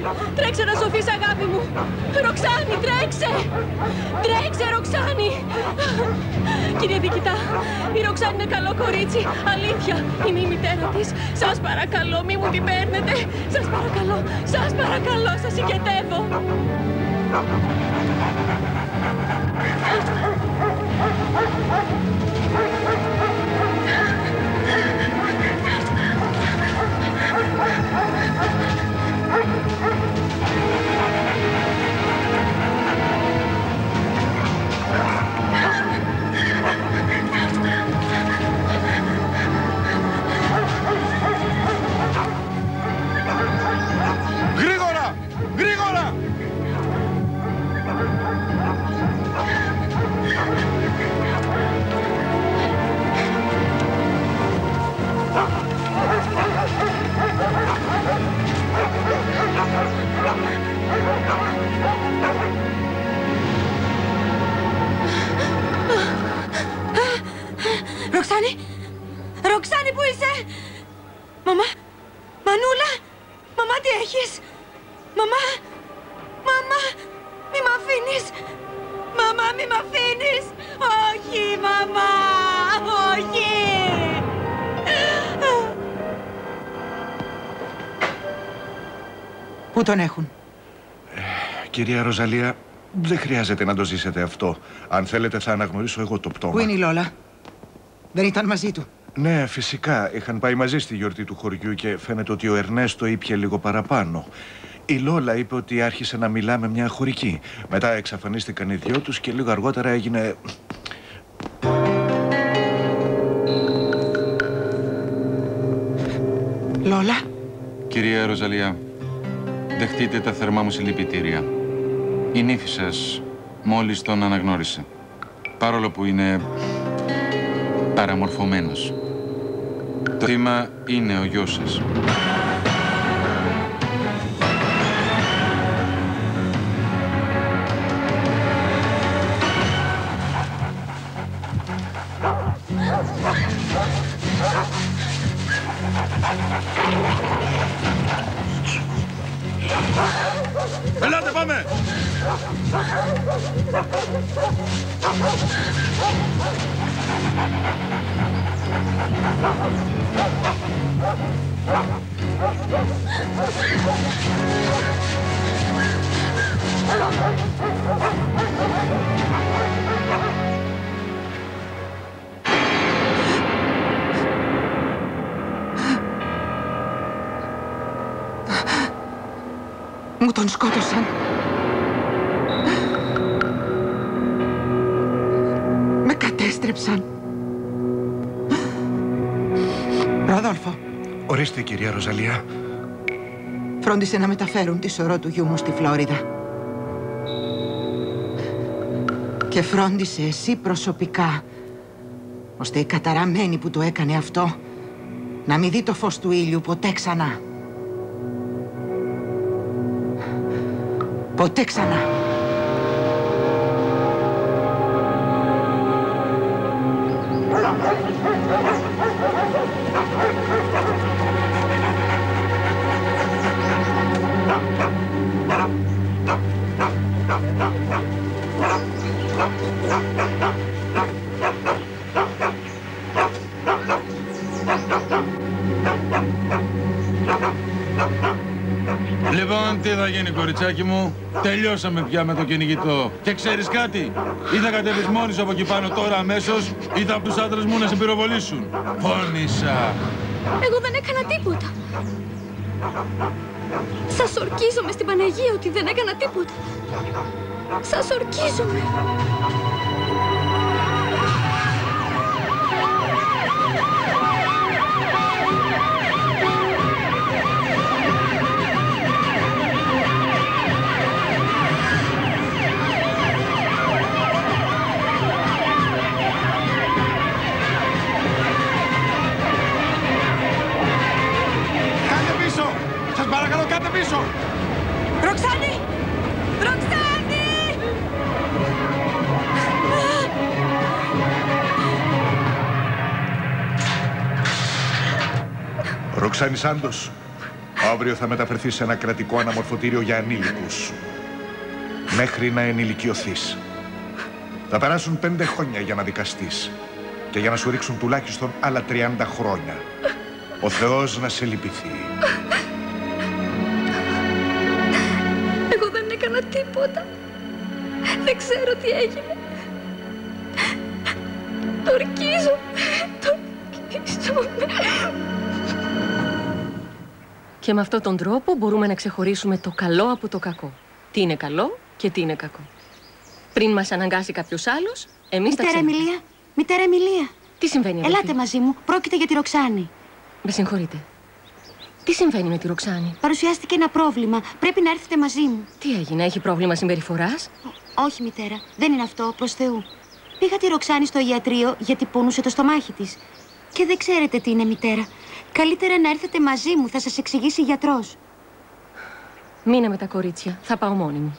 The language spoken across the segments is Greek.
Τρέξε να σωθείς, αγάπη μου! Ροξάνη, τρέξε! Τρέξε, Ροξάνη! Κύριε Διοικητά, η Ροξάνη είναι καλό κορίτσι. Αλήθεια, είναι η μητέρα της. Σας παρακαλώ, μη μου την παίρνετε. Σας παρακαλώ, σας συγκετεύω. Γρήγορα! Γρήγορα! Ροξάνη! Ροξάνη, πού είσαι? Μαμά! Μανούλα! Μαμά, τι έχεις? Μαμά! Μαμά! Μη μ' αφήνεις! Μαμά, μη μ' αφήνεις! Όχι, μαμά! Όχι! Πού τον έχουν? Κυρία Ροζαλία, δεν χρειάζεται να το ζήσετε αυτό. Αν θέλετε θα αναγνωρίσω εγώ το πτώμα. Πού είναι η Λόλα? Δεν ήταν μαζί του? Ναι, φυσικά. Είχαν πάει μαζί στη γιορτή του χωριού και φαίνεται ότι ο Ερνέστο ήπιε λίγο παραπάνω. Η Λόλα είπε ότι άρχισε να μιλά με μια χωρική. Μετά εξαφανίστηκαν οι δυο τους και λίγο αργότερα έγινε... Λόλα? Κυρία Ροζαλία, δεχτείτε τα θερμά μου συλληπιτήρια. Η νύφη σας μόλις τον αναγνώρισε. Παρόλο που είναι παραμορφωμένος. Το θύμα είναι ο γιος σας. Ελάτε, πάμε! Μου τον σκότωσαν. Με κατέστρεψαν. Ροδόλφο. Ορίστε, κυρία Ροζαλία. Φρόντισε να μεταφέρουν τη σωρό του γιού μου στη Φλόριδα. Και φρόντισε εσύ προσωπικά, ώστε η καταραμένη που το έκανε αυτό να μην δει το φως του ήλιου ποτέ ξανά. Ποτέ ξανά. Λοιπόν, τι θα γίνει, κοριτσάκι μου? Τελειώσαμε πια με το κυνηγητό. Και ξέρεις κάτι? Ή θα κατέβεις μόνη σου από εκεί πάνω τώρα αμέσως, ή θα από τους άντρες μου να σε πυροβολήσουν. Φώνησα. Εγώ δεν έκανα τίποτα. Σας ορκίζομαι στην Παναγία ότι δεν έκανα τίποτα. Σας ορκίζομαι. πίσω! Ροξάνη! Ροξάνη! Ροξάνη Σάντος, Αύριο θα μεταφερθεί σε ένα κρατικό αναμορφωτήριο για ανήλικους. Μέχρι να ενηλικιωθείς. Θα περάσουν 5 χρόνια για να δικαστείς. Και για να σου ρίξουν τουλάχιστον άλλα 30 χρόνια. Ο Θεός να σε λυπηθεί. Εγώ δεν έκανα τίποτα. Δεν ξέρω τι έγινε. Τορκίζομαι. Και με αυτόν τον τρόπο μπορούμε να ξεχωρίσουμε το καλό από το κακό. Τι είναι καλό και τι είναι κακό. Πριν μας αναγκάσει κάποιος άλλος, εμείς τα ξέρουμε. Μητέρα Εμιλία. Τι συμβαίνει, αδελφή? Ελάτε μαζί μου. Πρόκειται για τη Ροξάνη. Με συγχωρείτε. Τι συμβαίνει με τη Ροξάνη? Παρουσιάστηκε ένα πρόβλημα. Πρέπει να έρθετε μαζί μου. Τι έγινε, έχει πρόβλημα συμπεριφοράς? Όχι, μητέρα. Δεν είναι αυτό, προς Θεού. Πήγα τη Ροξάνη στο ιατρείο γιατί πονούσε το στομάχι της. Και δεν ξέρετε τι είναι, μητέρα. Καλύτερα να έρθετε μαζί μου, θα σας εξηγήσει γιατρός. Μείνε με τα κορίτσια. Θα πάω μόνη μου.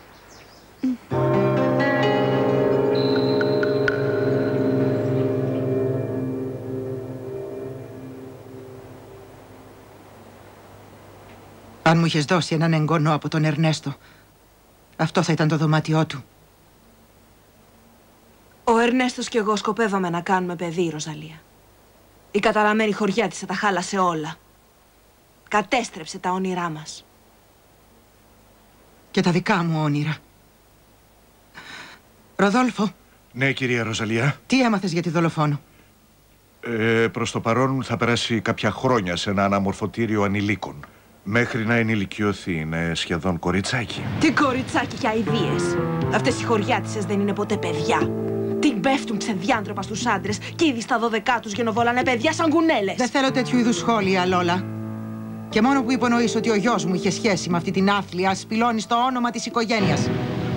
Αν μου είχες δώσει έναν εγγονό από τον Ερνέστο, αυτό θα ήταν το δωμάτιό του. Ο Ερνέστος και εγώ σκοπεύαμε να κάνουμε παιδί, Ροζαλία. Η καταραμένη χωριά της θα τα χάλασε όλα. Κατέστρεψε τα όνειρά μας. Και τα δικά μου όνειρα. Ροδόλφο. Ναι, κυρία Ροζαλία. Τι έμαθες για τη δολοφόνο? Προς το παρόν θα περάσει κάποια χρόνια σε ένα αναμορφωτήριο ανηλίκων. Μέχρι να ενηλικιωθεί, είναι σχεδόν κοριτσάκι. Τι κοριτσάκι για αηδίες. Αυτές οι χωριάτισσες δεν είναι ποτέ παιδιά. Την πέφτουν ξεδιάντροπα στους άντρες και ήδη στα 12 τους γενοβόλανε παιδιά σαν κουνέλες. Δεν θέλω τέτοιου είδους σχόλια, Λόλα. Και μόνο που υπονοείς ότι ο γιος μου είχε σχέση με αυτή την άθλια, σπηλώνει στο όνομα της οικογένειας.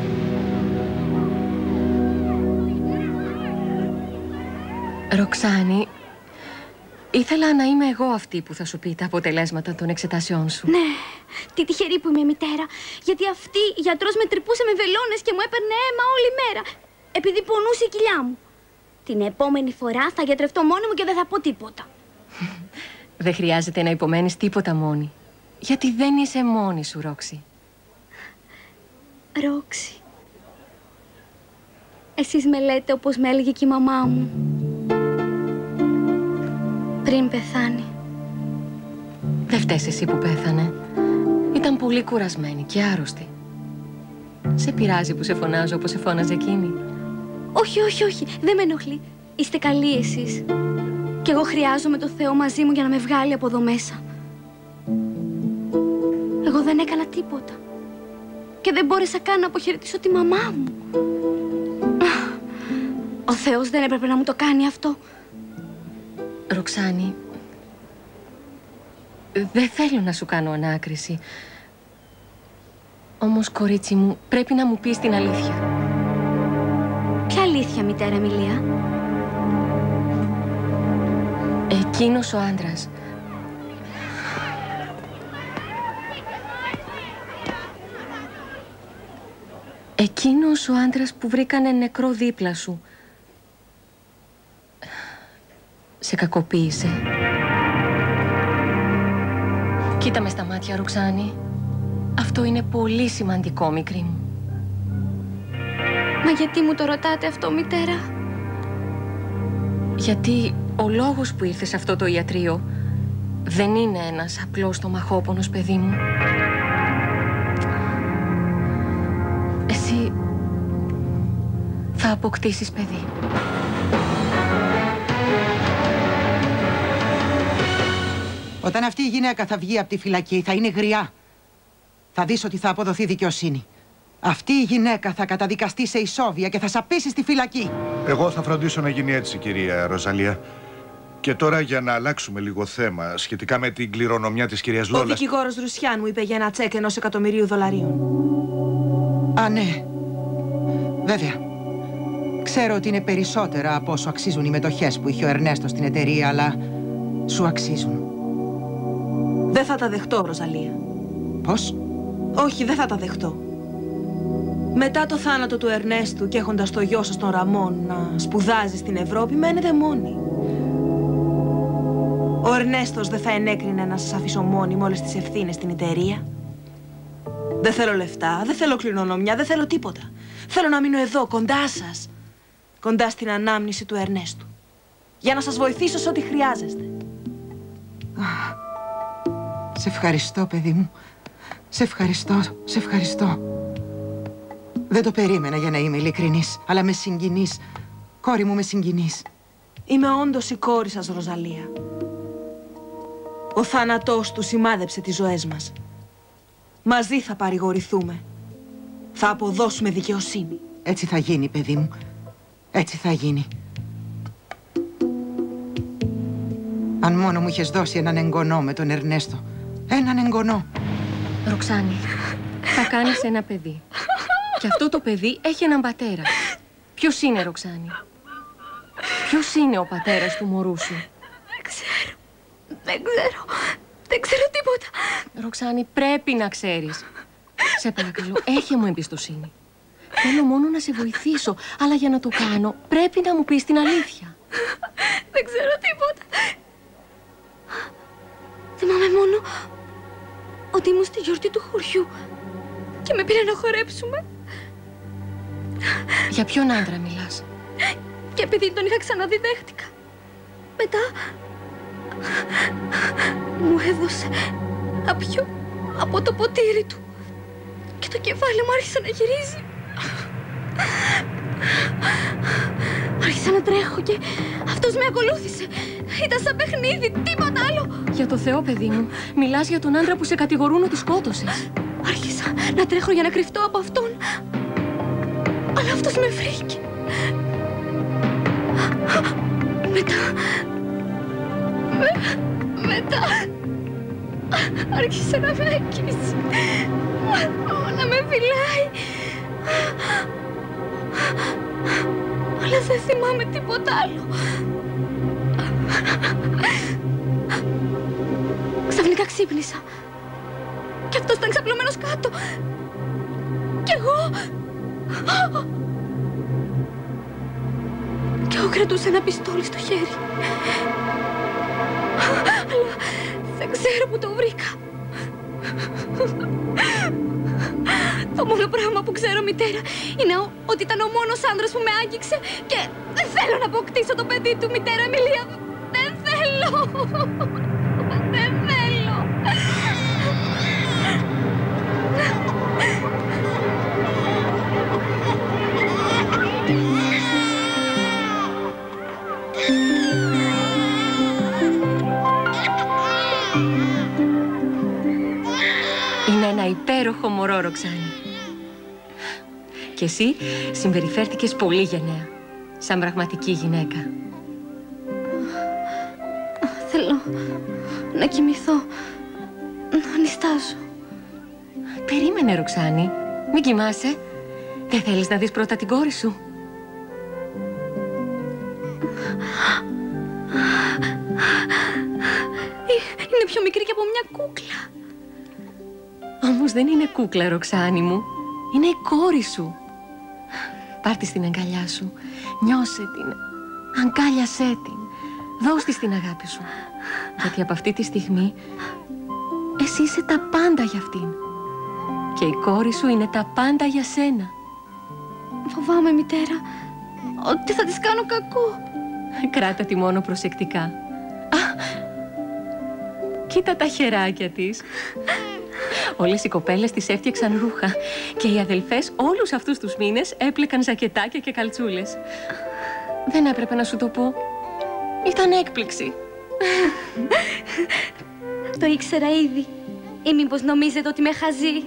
Ροξάνη, ήθελα να είμαι εγώ αυτή που θα σου πει τα αποτελέσματα των εξετάσεών σου. Ναι, τι τυχερή που είμαι, μητέρα. Γιατί αυτή η γιατρός με τρυπούσε με βελόνες και μου έπαιρνε αίμα όλη μέρα. Επειδή πονούσε η κοιλιά μου. Την επόμενη φορά θα γιατρευτώ μόνη μου και δεν θα πω τίποτα. Δεν χρειάζεται να υπομένεις τίποτα μόνη. Γιατί δεν είσαι μόνη σου, Ρόξη. Ρόξη. Εσείς με λέτε όπως με έλεγε και η μαμά μου. Πριν πεθάνει. Δεν φταίς εσύ που πέθανε. Ήταν πολύ κουρασμένη και άρρωστη. Σε πειράζει που σε φωνάζω όπως σε φώναζε εκείνη? Όχι, όχι, όχι. Δεν με ενοχλεί. Είστε καλοί εσείς. Κι εγώ χρειάζομαι το Θεό μαζί μου για να με βγάλει από εδώ μέσα. Εγώ δεν έκανα τίποτα. Και δεν μπόρεσα καν να αποχαιρετήσω τη μαμά μου. Ο Θεός δεν έπρεπε να μου το κάνει αυτό. Ροξάνη, δεν θέλω να σου κάνω ανάκριση. Όμως, κορίτσι μου, πρέπει να μου πεις την αλήθεια. Ποια αλήθεια, μητέρα Εμιλία? Εκείνος ο άντρας. Εκείνος ο άντρας που βρήκανε νεκρό δίπλα σου. Σε κακοποίησε. Κοίτα με στα μάτια, Ροξάνη. Αυτό είναι πολύ σημαντικό, μικρή μου. Μα γιατί μου το ρωτάτε αυτό, μητέρα? Γιατί ο λόγος που ήρθε σε αυτό το ιατρείο δεν είναι ένας απλός στομαχόπονος, παιδί μου. Εσύ θα αποκτήσεις παιδί. Όταν αυτή η γυναίκα θα βγει από τη φυλακή, θα είναι γριά. Θα δεις ότι θα αποδοθεί δικαιοσύνη. Αυτή η γυναίκα θα καταδικαστεί σε ισόβια και θα σαπίσει στη φυλακή. Εγώ θα φροντίσω να γίνει έτσι, κυρία Ροζαλία. Και τώρα για να αλλάξουμε λίγο θέμα σχετικά με την κληρονομιά της κυρίας Λόλας. Ο δικηγόρος Ρουσιάν μου είπε για ένα τσέκ $1 εκατομμυρίου. Α, ναι. Βέβαια. Ξέρω ότι είναι περισσότερα από όσο αξίζουν οι μετοχές που είχε ο Ερνέστο στην εταιρεία, αλλά σου αξίζουν. Δεν θα τα δεχτώ, Ροζαλία. Πώς? Όχι, δεν θα τα δεχτώ. Μετά το θάνατο του Ερνέστου και έχοντας το γιο σας τον Ραμόν να σπουδάζει στην Ευρώπη, μένετε μόνοι. Ο Ερνέστος δεν θα ενέκρινε να σας αφήσω μόνη με όλες τις ευθύνες στην εταιρεία. Δεν θέλω λεφτά, δεν θέλω κληρονομιά, δεν θέλω τίποτα. Θέλω να μείνω εδώ, κοντά σας. Κοντά στην ανάμνηση του Ερνέστου. Για να σας βοηθήσω σε ό,τι χρειάζεστε. Σε ευχαριστώ, παιδί μου. Σε ευχαριστώ, σε ευχαριστώ. Δεν το περίμενα, για να είμαι ειλικρινής, αλλά με συγκινείς. Κόρη μου, με συγκινείς. Είμαι όντως η κόρη σας, Ροζαλία. Ο θάνατός του σημάδεψε τις ζωές μας. Μαζί θα παρηγορηθούμε. Θα αποδώσουμε δικαιοσύνη. Έτσι θα γίνει, παιδί μου. Έτσι θα γίνει. Αν μόνο μου είχες δώσει έναν εγγονό με τον Ερνέστο. Έναν εγγονό. Ροξάνη, θα κάνεις ένα παιδί. Και αυτό το παιδί έχει έναν πατέρα. Ποιος είναι, Ροξάνη? Ποιος είναι ο πατέρας του μωρού σου? Δεν ξέρω τίποτα. Ροξάνη, πρέπει να ξέρεις. Σε παρακαλώ, έχε μου εμπιστοσύνη. Θέλω μόνο να σε βοηθήσω, αλλά για να το κάνω πρέπει να μου πεις την αλήθεια. Δεν ξέρω τίποτα. Θυμάμαι μόνο ότι ήμουν στη γιορτή του χωριού και με πήρε να χορέψουμε. Για ποιον άντρα μιλάς? Και επειδή τον είχα ξαναδεί, δέχτηκα. Μετά μου έδωσε απιο από το ποτήρι του και το κεφάλι μου άρχισε να γυρίζει. Άρχισα να τρέχω και αυτός με ακολούθησε. Ήταν σαν παιχνίδι, τίποτα άλλο. Για το Θεό, παιδί μου, μιλάς για τον άντρα που σε κατηγορούν ότι σκότωσες. Άρχισα να τρέχω για να κρυφτώ από αυτόν, αλλά αυτός με βρήκε. Μετά άρχισε να με αγγίζει, να με φυλάει. Αλλά δεν θυμάμαι τίποτα άλλο. Ξαφνικά ξύπνησα και αυτός ήταν ξαπλωμένος κάτω. Κι εγώ... Κι εγώ κρατούσα ένα πιστόλι στο χέρι. Αλλά δεν ξέρω που το βρήκα. Το μόνο πράγμα που ξέρω, μητέρα, είναι ότι ήταν ο μόνος άντρας που με άγγιξε και δεν θέλω να αποκτήσω το παιδί του, μητέρα Εμιλία. Δεν θέλω. Δεν θέλω. Είναι ένα υπέροχο μωρό, Ροξάνη. Και εσύ συμπεριφέρθηκες πολύ γενναία, σαν πραγματική γυναίκα. Θέλω να κοιμηθώ, να νηστάζω. Περίμενε, Ροξάνη. Μην κοιμάσαι. Δεν θέλεις να δεις πρώτα την κόρη σου? Είναι πιο μικρή και από μια κούκλα. Όμως δεν είναι κούκλα, Ροξάνη μου. Είναι η κόρη σου. Πάρ' τη στην αγκαλιά σου. Νιώσε την. Αγκάλιασέ την. Δώσ' της την αγάπη σου. Γιατί από αυτή τη στιγμή εσύ είσαι τα πάντα για αυτήν. Και η κόρη σου είναι τα πάντα για σένα. Φοβάμαι, μητέρα, ότι θα της κάνω κακό. Κράτα τη μόνο προσεκτικά. Α, κοίτα τα χεράκια της. Όλες οι κοπέλες της έφτιαξαν ρούχα και οι αδελφές όλους αυτούς τους μήνες έπλεκαν ζακετάκια και καλτσούλες. Δεν έπρεπε να σου το πω. Ήταν έκπληξη. Το ήξερα ήδη. Ή μήπως νομίζετε ότι με χαζεί?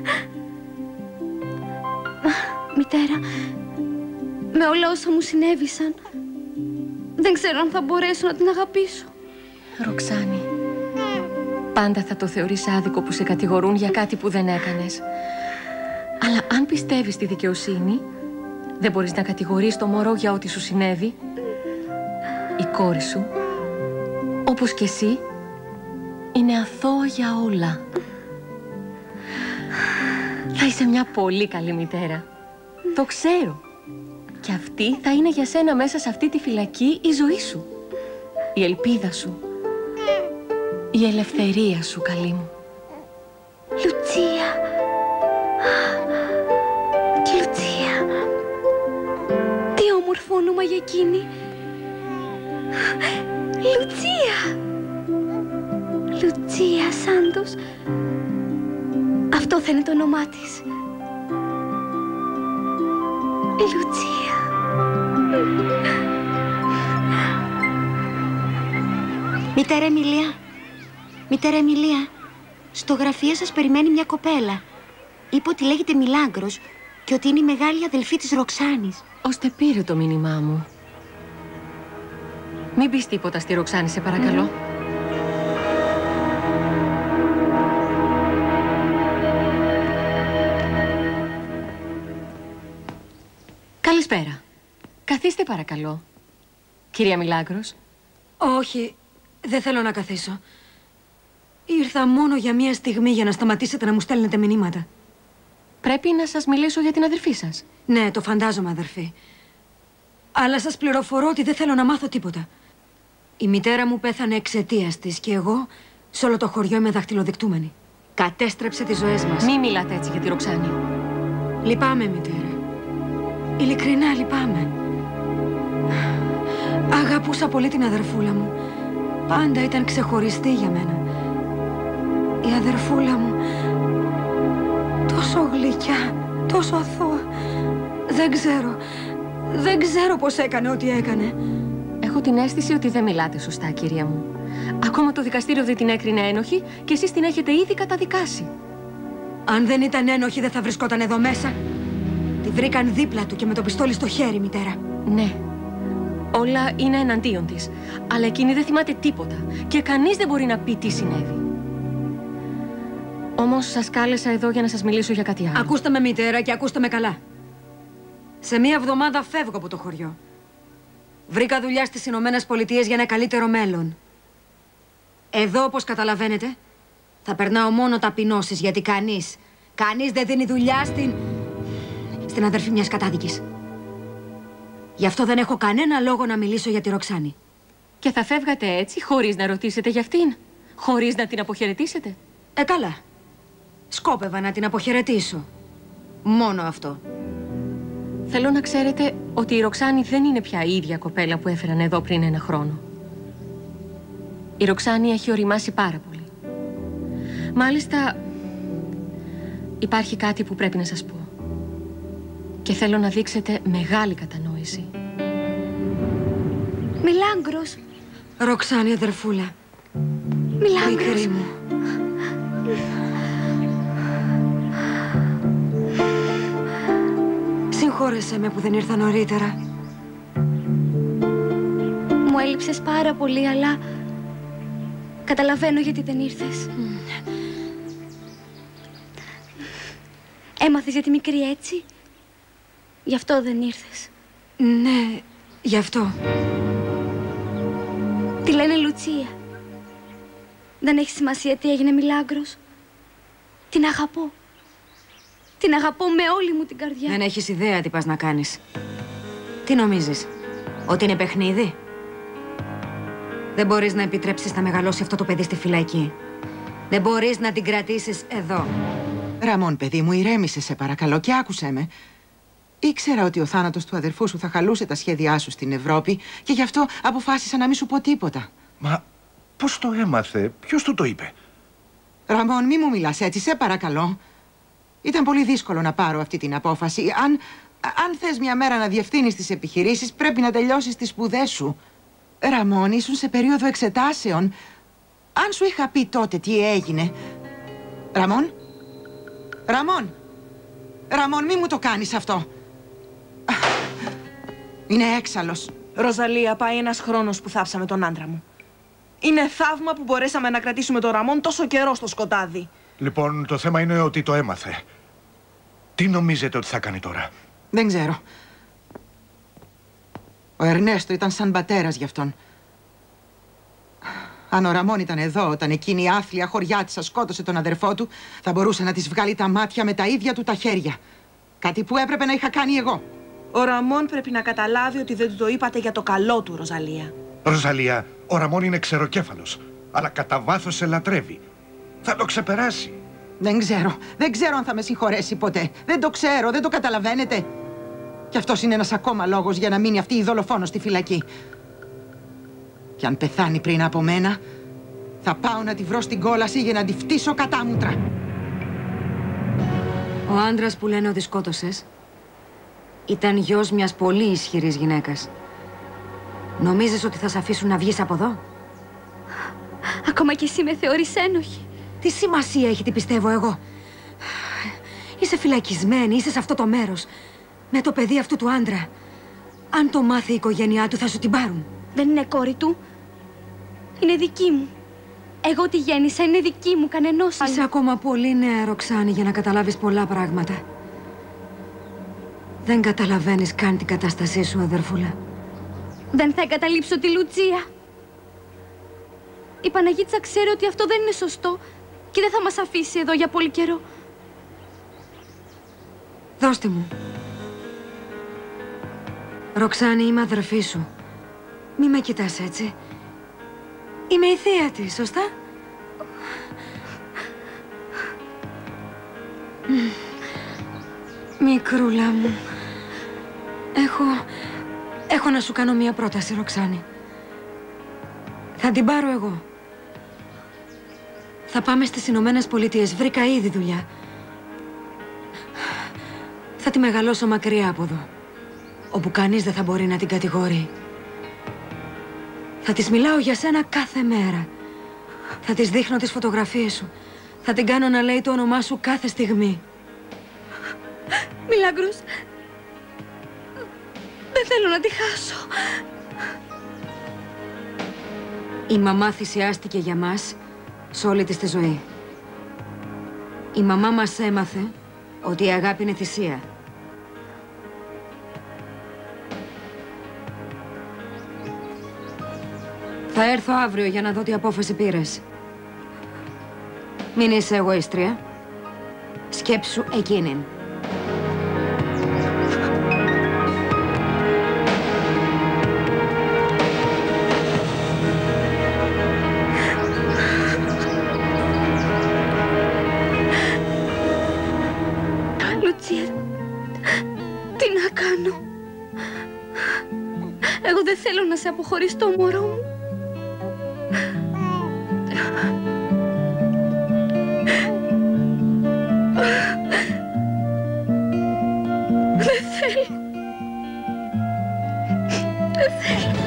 Μητέρα, με όλα όσα μου συνέβησαν, δεν ξέρω αν θα μπορέσω να την αγαπήσω. Ροξάνη, πάντα θα το θεωρείς άδικο που σε κατηγορούν για κάτι που δεν έκανες. Αλλά αν πιστεύεις στη δικαιοσύνη, δεν μπορείς να κατηγορείς το μωρό για ό,τι σου συνέβη. Η κόρη σου, όπως και εσύ, είναι αθώα για όλα. Θα είσαι μια πολύ καλή μητέρα. Το ξέρω. Και αυτή θα είναι για σένα μέσα σε αυτή τη φυλακή η ζωή σου. Η ελπίδα σου. Η ελευθερία σου, καλή μου. Λουτσία. Λουτσία. Τι όμορφο όνομα για εκείνη. Λουτσία. Λουτσία Σάντος. Αυτό θα είναι το όνομά της. Λουτσία. Μητέρα Εμιλία. Μητέρα Εμιλία. Στο γραφείο σας περιμένει μια κοπέλα. Είπε ότι λέγεται Μιλάγκρος και ότι είναι η μεγάλη αδελφή της Ροξάνης. Ώστε πήρε το μήνυμά μου. Μην πεις τίποτα στη Ροξάνη, σε παρακαλώ. Καλησπέρα. Καθίστε παρακαλώ. Κυρία Μιλάγκρος. Όχι, δεν θέλω να καθίσω. Ήρθα μόνο για μία στιγμή για να σταματήσετε να μου στέλνετε μηνύματα. Πρέπει να σας μιλήσω για την αδερφή σας. Ναι, το φαντάζομαι, αδερφή. Αλλά σας πληροφορώ ότι δεν θέλω να μάθω τίποτα. Η μητέρα μου πέθανε εξαιτίας της και εγώ σε όλο το χωριό είμαι δαχτυλοδεικτούμενη. Κατέστρεψε τις ζωές μας. Μη μιλάτε έτσι για τη Ροξάνη. Λυπάμαι, μητέρα. Ειλικρινά λυπάμαι. Αγαπούσα πολύ την αδερφούλα μου. Πάντα ήταν ξεχωριστή για μένα. Η αδερφούλα μου, τόσο γλυκιά, τόσο αθώα. Δεν ξέρω πώς έκανε ό,τι έκανε. Έχω την αίσθηση ότι δεν μιλάτε σωστά, κυρία μου. Ακόμα το δικαστήριο δεν την έκρινε ένοχη και εσείς την έχετε ήδη καταδικάσει. Αν δεν ήταν ένοχη, δεν θα βρισκόταν εδώ μέσα. Τη βρήκαν δίπλα του και με το πιστόλι στο χέρι, μητέρα. Ναι. Όλα είναι εναντίον της. Αλλά εκείνη δεν θυμάται τίποτα. Και κανείς δεν μπορεί να πει τι συνέβη. Όμως σας κάλεσα εδώ για να σας μιλήσω για κάτι άλλο. Ακούστε με, μητέρα, και ακούστε με καλά. Σε μία εβδομάδα φεύγω από το χωριό. Βρήκα δουλειά στις Ηνωμένες Πολιτείες για ένα καλύτερο μέλλον. Εδώ, όπως καταλαβαίνετε, θα περνάω μόνο ταπεινώσεις, γιατί κανείς δεν δίνει δουλειά στην αδερφή μιας κατάδικης. Γι' αυτό δεν έχω κανένα λόγο να μιλήσω για τη Ροξάνη. Και θα φεύγατε έτσι, χωρίς να ρωτήσετε για αυτήν? Χωρίς να την αποχαιρετήσετε? Καλά. Σκόπευα να την αποχαιρετήσω. Μόνο αυτό. Θέλω να ξέρετε ότι η Ροξάνη δεν είναι πια η ίδια κοπέλα που έφεραν εδώ πριν ένα χρόνο. Η Ροξάνη έχει οριμάσει πάρα πολύ. Μάλιστα, υπάρχει κάτι που πρέπει να σας πω. Και θέλω να δείξετε μεγάλη κατανόηση. Μιλάγκρος. Ροξάνη, αδερφούλα. Μιλάγκρος. Μικρή μου. Συγχώρεσέ με που δεν ήρθα νωρίτερα. Μου έλειψες πάρα πολύ, αλλά καταλαβαίνω γιατί δεν ήρθες. Έμαθες για τη μικρή έτσι? Γι' αυτό δεν ήρθες. Ναι, γι' αυτό. Τη λένε Λουτσία. Δεν έχει σημασία τι έγινε, Μιλάγκρος. Την αγαπώ. Την αγαπώ με όλη μου την καρδιά. Δεν έχεις ιδέα τι πας να κάνεις. Τι νομίζεις, ότι είναι παιχνίδι? Δεν μπορείς να επιτρέψεις να μεγαλώσει αυτό το παιδί στη φυλακή. Δεν μπορείς να την κρατήσεις εδώ. Ραμόν, παιδί μου, ηρέμησε σε παρακαλώ και άκουσέ με. Ήξερα ότι ο θάνατος του αδερφού σου θα χαλούσε τα σχέδιά σου στην Ευρώπη και γι' αυτό αποφάσισα να μην σου πω τίποτα. Μα πώς το έμαθε, ποιος του το είπε? Ραμόν, μη μου μιλάς έτσι, σε παρακαλώ. Ήταν πολύ δύσκολο να πάρω αυτή την απόφαση. Αν θες μια μέρα να διευθύνεις τις επιχειρήσεις, πρέπει να τελειώσεις τις σπουδές σου. Ραμόν, ήσουν σε περίοδο εξετάσεων. Αν σου είχα πει τότε τι έγινε... Ραμόν, μη μου το κάνεις αυτό. Είναι έξαλλος. Ροζαλία, πάει ένας χρόνος που θάψαμε τον άντρα μου. Είναι θαύμα που μπορέσαμε να κρατήσουμε τον Ραμόν τόσο καιρό στο σκοτάδι. Λοιπόν, το θέμα είναι ότι το έμαθε. Τι νομίζετε ότι θα κάνει τώρα? Δεν ξέρω. Ο Ερνέστο ήταν σαν πατέρας γι' αυτόν. Αν ο Ραμόν ήταν εδώ όταν εκείνη η άθλια χωριάτισσα σκότωσε τον αδερφό του, θα μπορούσε να της βγάλει τα μάτια με τα ίδια του τα χέρια. Κάτι που έπρεπε να είχα κάνει εγώ. Ο Ραμόν πρέπει να καταλάβει ότι δεν του το είπατε για το καλό του, Ροζαλία. Ροζαλία, ο Ραμόν είναι ξεροκέφαλος. αλλά κατά βάθος σε λατρεύει. Θα το ξεπεράσει. Δεν ξέρω αν θα με συγχωρέσει ποτέ. Δεν το ξέρω, δεν το καταλαβαίνετε. Και αυτός είναι ένας ακόμα λόγος για να μείνει αυτή η δολοφόνος στη φυλακή. Και αν πεθάνει πριν από μένα, θα πάω να τη βρω στην κόλαση για να τη φτύσω κατάμουτρα. Ο άντρας που λένε ότι σκότωσες ήταν γιος μιας πολύ ισχυρής γυναίκας. Νομίζεις ότι θα σε αφήσουν να βγεις από εδώ? Ακόμα κι εσύ με θεωρείς ένοχη. Τι σημασία έχει τι πιστεύω εγώ? Είσαι φυλακισμένη, είσαι σε αυτό το μέρος με το παιδί αυτού του άντρα. Αν το μάθει η οικογένειά του θα σου την πάρουν. Δεν είναι κόρη του. Είναι δική μου. Εγώ τη γέννησα, είναι δική μου, κανενός άλλου. Είσαι ακόμα πολύ νέα, Ροξάνη, για να καταλάβεις πολλά πράγματα. Δεν καταλαβαίνεις καν την κατάστασή σου, αδερφούλα. Δεν θα εγκαταλείψω τη Λουτσία. Η Παναγίτσα ξέρει ότι αυτό δεν είναι σωστό και δεν θα μας αφήσει εδώ για πολύ καιρό. Δώστε μου. Ροξάνη, είμαι αδερφή σου. Μη με κοιτάς έτσι. Είμαι η θεία της, σωστά? Μικρούλα μου. Έχω να σου κάνω μία πρόταση, Ροξάνη. Θα την πάρω εγώ. Θα πάμε στις Ηνωμένες Πολιτείες. Βρήκα ήδη δουλειά. Θα τη μεγαλώσω μακριά από εδώ, όπου κανείς δεν θα μπορεί να την κατηγορεί. Θα της μιλάω για σένα κάθε μέρα. Θα της δείχνω τις φωτογραφίες σου. Θα την κάνω να λέει το όνομά σου κάθε στιγμή. Μιλάγκρος, δεν θέλω να τη χάσω. Η μαμά θυσιάστηκε για μας σε όλη της τη ζωή. Η μαμά μας έμαθε ότι η αγάπη είναι θυσία. Θα έρθω αύριο για να δω τι απόφαση πήρες. Μην είσαι εγωίστρια. Σκέψου εκείνην. Λουτσία, τι να κάνω? Εγώ δεν θέλω να σε αποχωριστώ, μωρό μου. Δεν θέλω. Δεν θέλω.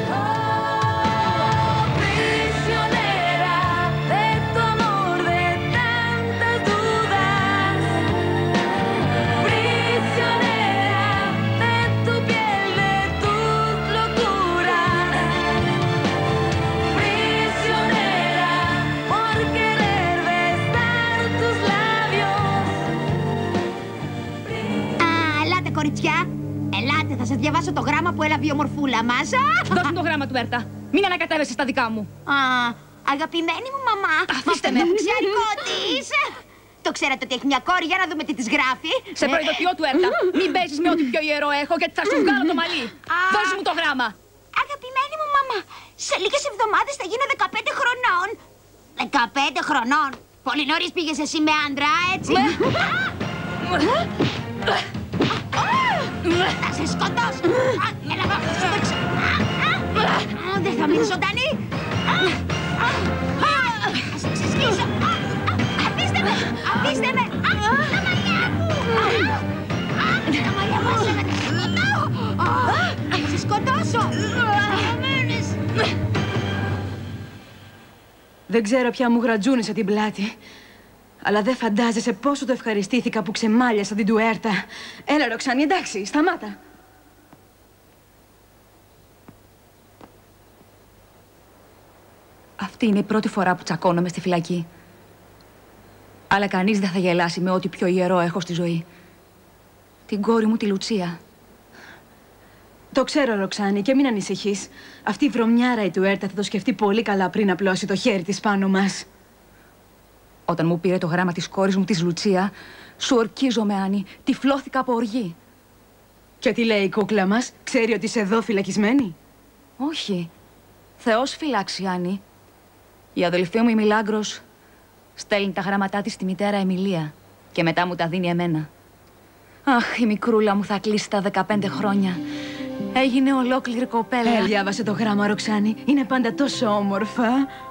Κοριτσιά, ελάτε, θα σας διαβάσω το γράμμα που έλαβε η ομορφούλα μας. Δώσ' μου το γράμμα του, Έρτα. Μην ανακατεύεσαι στα δικά μου. Αγαπημένη μου μαμά. Αφήστε με. Το ψαρικό της. Το ξέρατε ότι έχει μια κόρη, για να δούμε τι της γράφει. Σε προειδοποιώ του, Έρτα. Μην παίζεις με ό,τι πιο ιερό έχω, γιατί θα σου βγάλω το μαλλί. Δώσ' μου το γράμμα. Αγαπημένη μου μαμά, σε λίγες εβδομάδες θα γίνω 15 χρονών. 15 χρονών. Πολύ νωρίς πήγες εσύ με άντρα, έτσι. Θα σε σκοτώσω! Έλα εδώ, θα σου δείξω! Δεν θα μείνει ζωντανή! Θα σε ξεσκίσω! Αφήστε με! Αφήστε με! Τα μαλλιά μου! Τα μαλλιά μου! Θα σε σκοτώσω! Δεν ξέρω ποια μου γρατζούνισε την πλάτη. Αλλά δεν φαντάζεσαι πόσο το ευχαριστήθηκα που ξεμάλιασα την Τουέρτα. Έλα, Ροξάνη, εντάξει, σταμάτα. Αυτή είναι η πρώτη φορά που τσακώνομαι στη φυλακή. Αλλά κανείς δεν θα γελάσει με ό,τι πιο ιερό έχω στη ζωή. Την κόρη μου, τη Λουτσία. Το ξέρω, Ροξάνη, και μην ανησυχείς. Αυτή η βρωμιάρα η Τουέρτα θα το σκεφτεί πολύ καλά πριν απλώσει το χέρι της πάνω μας. Όταν μου πήρε το γράμμα της κόρης μου, της Λουτσία, σου ορκίζομαι, Άννη, τυφλώθηκα από οργή. Και τι λέει η κούκλα μας, ξέρει ότι είσαι εδώ φυλακισμένη? Όχι. Θεός φυλάξει, Άννη. Η αδελφή μου η Μιλάγκρος στέλνει τα γράμματά της στη μητέρα Εμιλία και μετά μου τα δίνει εμένα. Αχ, η μικρούλα μου θα κλείσει τα 15 χρόνια. Έγινε ολόκληρη κοπέλα. Διάβασε το γράμμα, Ροξάνη. Είναι πάντα τόσο όμορφα.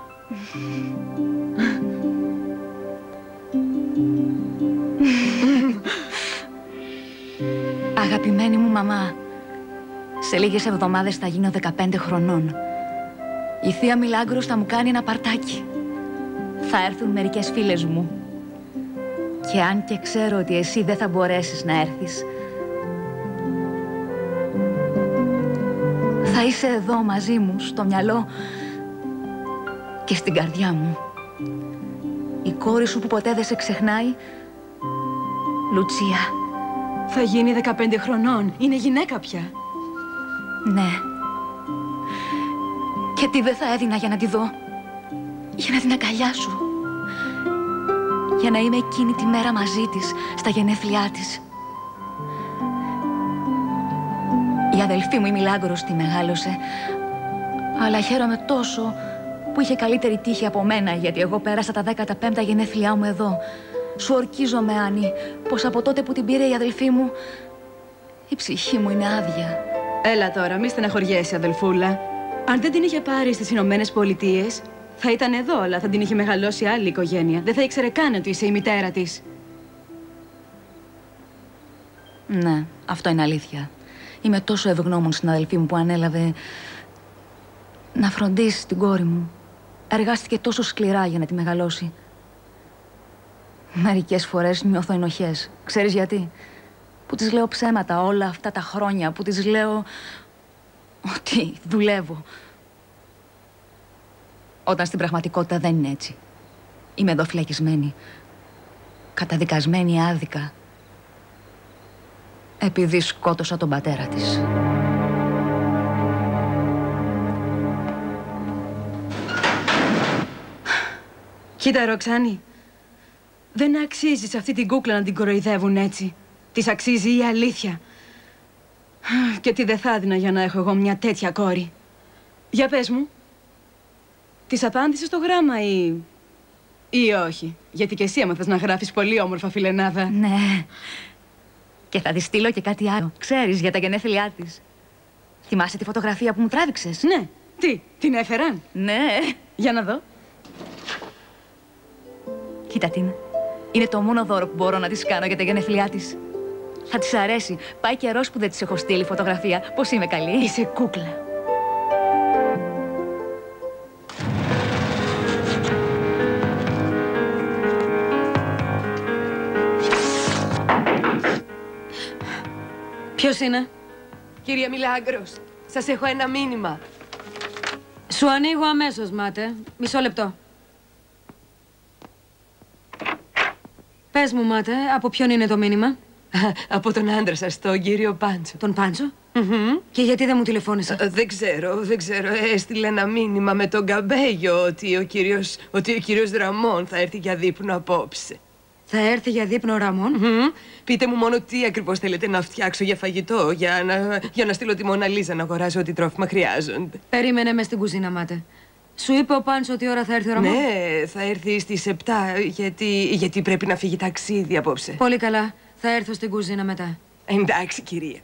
Αγαπημένη μου μαμά, σε λίγες εβδομάδες θα γίνω 15 χρονών. Η θεία Μιλάγκρος θα μου κάνει ένα παρτάκι. Θα έρθουν μερικές φίλες μου. Και αν και ξέρω ότι εσύ δεν θα μπορέσεις να έρθεις, θα είσαι εδώ μαζί μου, στο μυαλό και στην καρδιά μου. Η κόρη σου που ποτέ δεν σε ξεχνάει, Λουτσία. Θα γίνει 15 χρονών. Είναι γυναίκα πια. Ναι. Και τι δεν θα έδινα για να τη δω. Για να την αγκαλιάσω. Για να είμαι εκείνη τη μέρα μαζί της, στα γενέθλιά της. Η αδελφή μου η Μιλάγκρος τη μεγάλωσε. Αλλά χαίρομαι τόσο που είχε καλύτερη τύχη από μένα, γιατί εγώ πέρασα τα 15 γενέθλιά μου εδώ. Σου ορκίζομαι, Άννη, πως από τότε που την πήρε η αδελφή μου, η ψυχή μου είναι άδεια. Έλα τώρα, μη στεναχωριέσαι, αδελφούλα. Αν δεν την είχε πάρει στις Ηνωμένες Πολιτείες, θα ήταν εδώ, αλλά θα την είχε μεγαλώσει άλλη οικογένεια. Δεν θα ήξερε καν ότι είσαι η μητέρα της. Ναι, αυτό είναι αλήθεια. Είμαι τόσο ευγνώμων στην αδελφή μου που ανέλαβε να φροντίσει την κόρη μου. Εργάστηκε τόσο σκληρά για να τη μεγαλώσει. Μερικές φορές νιώθω ενοχές. Ξέρεις γιατί? Που της λέω ψέματα όλα αυτά τα χρόνια. Που της λέω ότι δουλεύω. Όταν στην πραγματικότητα δεν είναι έτσι. Είμαι εδώ φυλακισμένη. Καταδικασμένη άδικα. Επειδή σκότωσα τον πατέρα της. Κοίτα, Ροξάνη. Δεν αξίζει σε αυτή την κούκλα να την κοροϊδεύουν έτσι. Της αξίζει η αλήθεια. Και τι δεν θα έδινα για να έχω εγώ μια τέτοια κόρη. Για πες μου. Της απάντησες το γράμμα ή όχι? Γιατί και εσύ άμα θες να γράφεις πολύ όμορφα, φιλενάδα. Ναι. Και θα της στείλω και κάτι άλλο. Ξέρεις, για τα γενέθλιά της. Θυμάσαι τη φωτογραφία που μου τράβηξες? Ναι. Τι, την έφεραν? Ναι. Για να δω. Κοίτα την. Είναι το μόνο δώρο που μπορώ να της κάνω για τα γενέθλιά της. Θα της αρέσει. Πάει καιρός που δεν της έχω στείλει φωτογραφία. Πώς είμαι καλή? Είσαι κούκλα. Ποιος είναι? Κυρία Μιλάγκρος, σας έχω ένα μήνυμα. Σου ανοίγω αμέσως, Μάτε. Μισό λεπτό. Πες μου, Μάτε, από ποιον είναι το μήνυμα? Από τον άντρα σας, τον κύριο Πάντσο. Τον Πάντσο? Και γιατί δεν μου τηλεφώνησε? Δεν ξέρω. Έστειλε ένα μήνυμα με τον Καμπέγιο ότι ο κύριος Ραμόν θα έρθει για δείπνο απόψε. Θα έρθει για δείπνο ο Ραμόν? Πείτε μου μόνο τι ακριβώς θέλετε να φτιάξω για φαγητό, για να στείλω τη Μόνα Λίζα να αγοράσω ό,τι τρόφιμα χρειάζονται. Περίμενε με στην κουζίνα, Μάτε. Σου είπε ο Πάντσο τι ώρα θα έρθει ο Ραμόν? Ναι, θα έρθει στις 7, γιατί πρέπει να φύγει ταξίδι απόψε. Πολύ καλά. Θα έρθω στην κουζίνα μετά. Εντάξει, κυρία.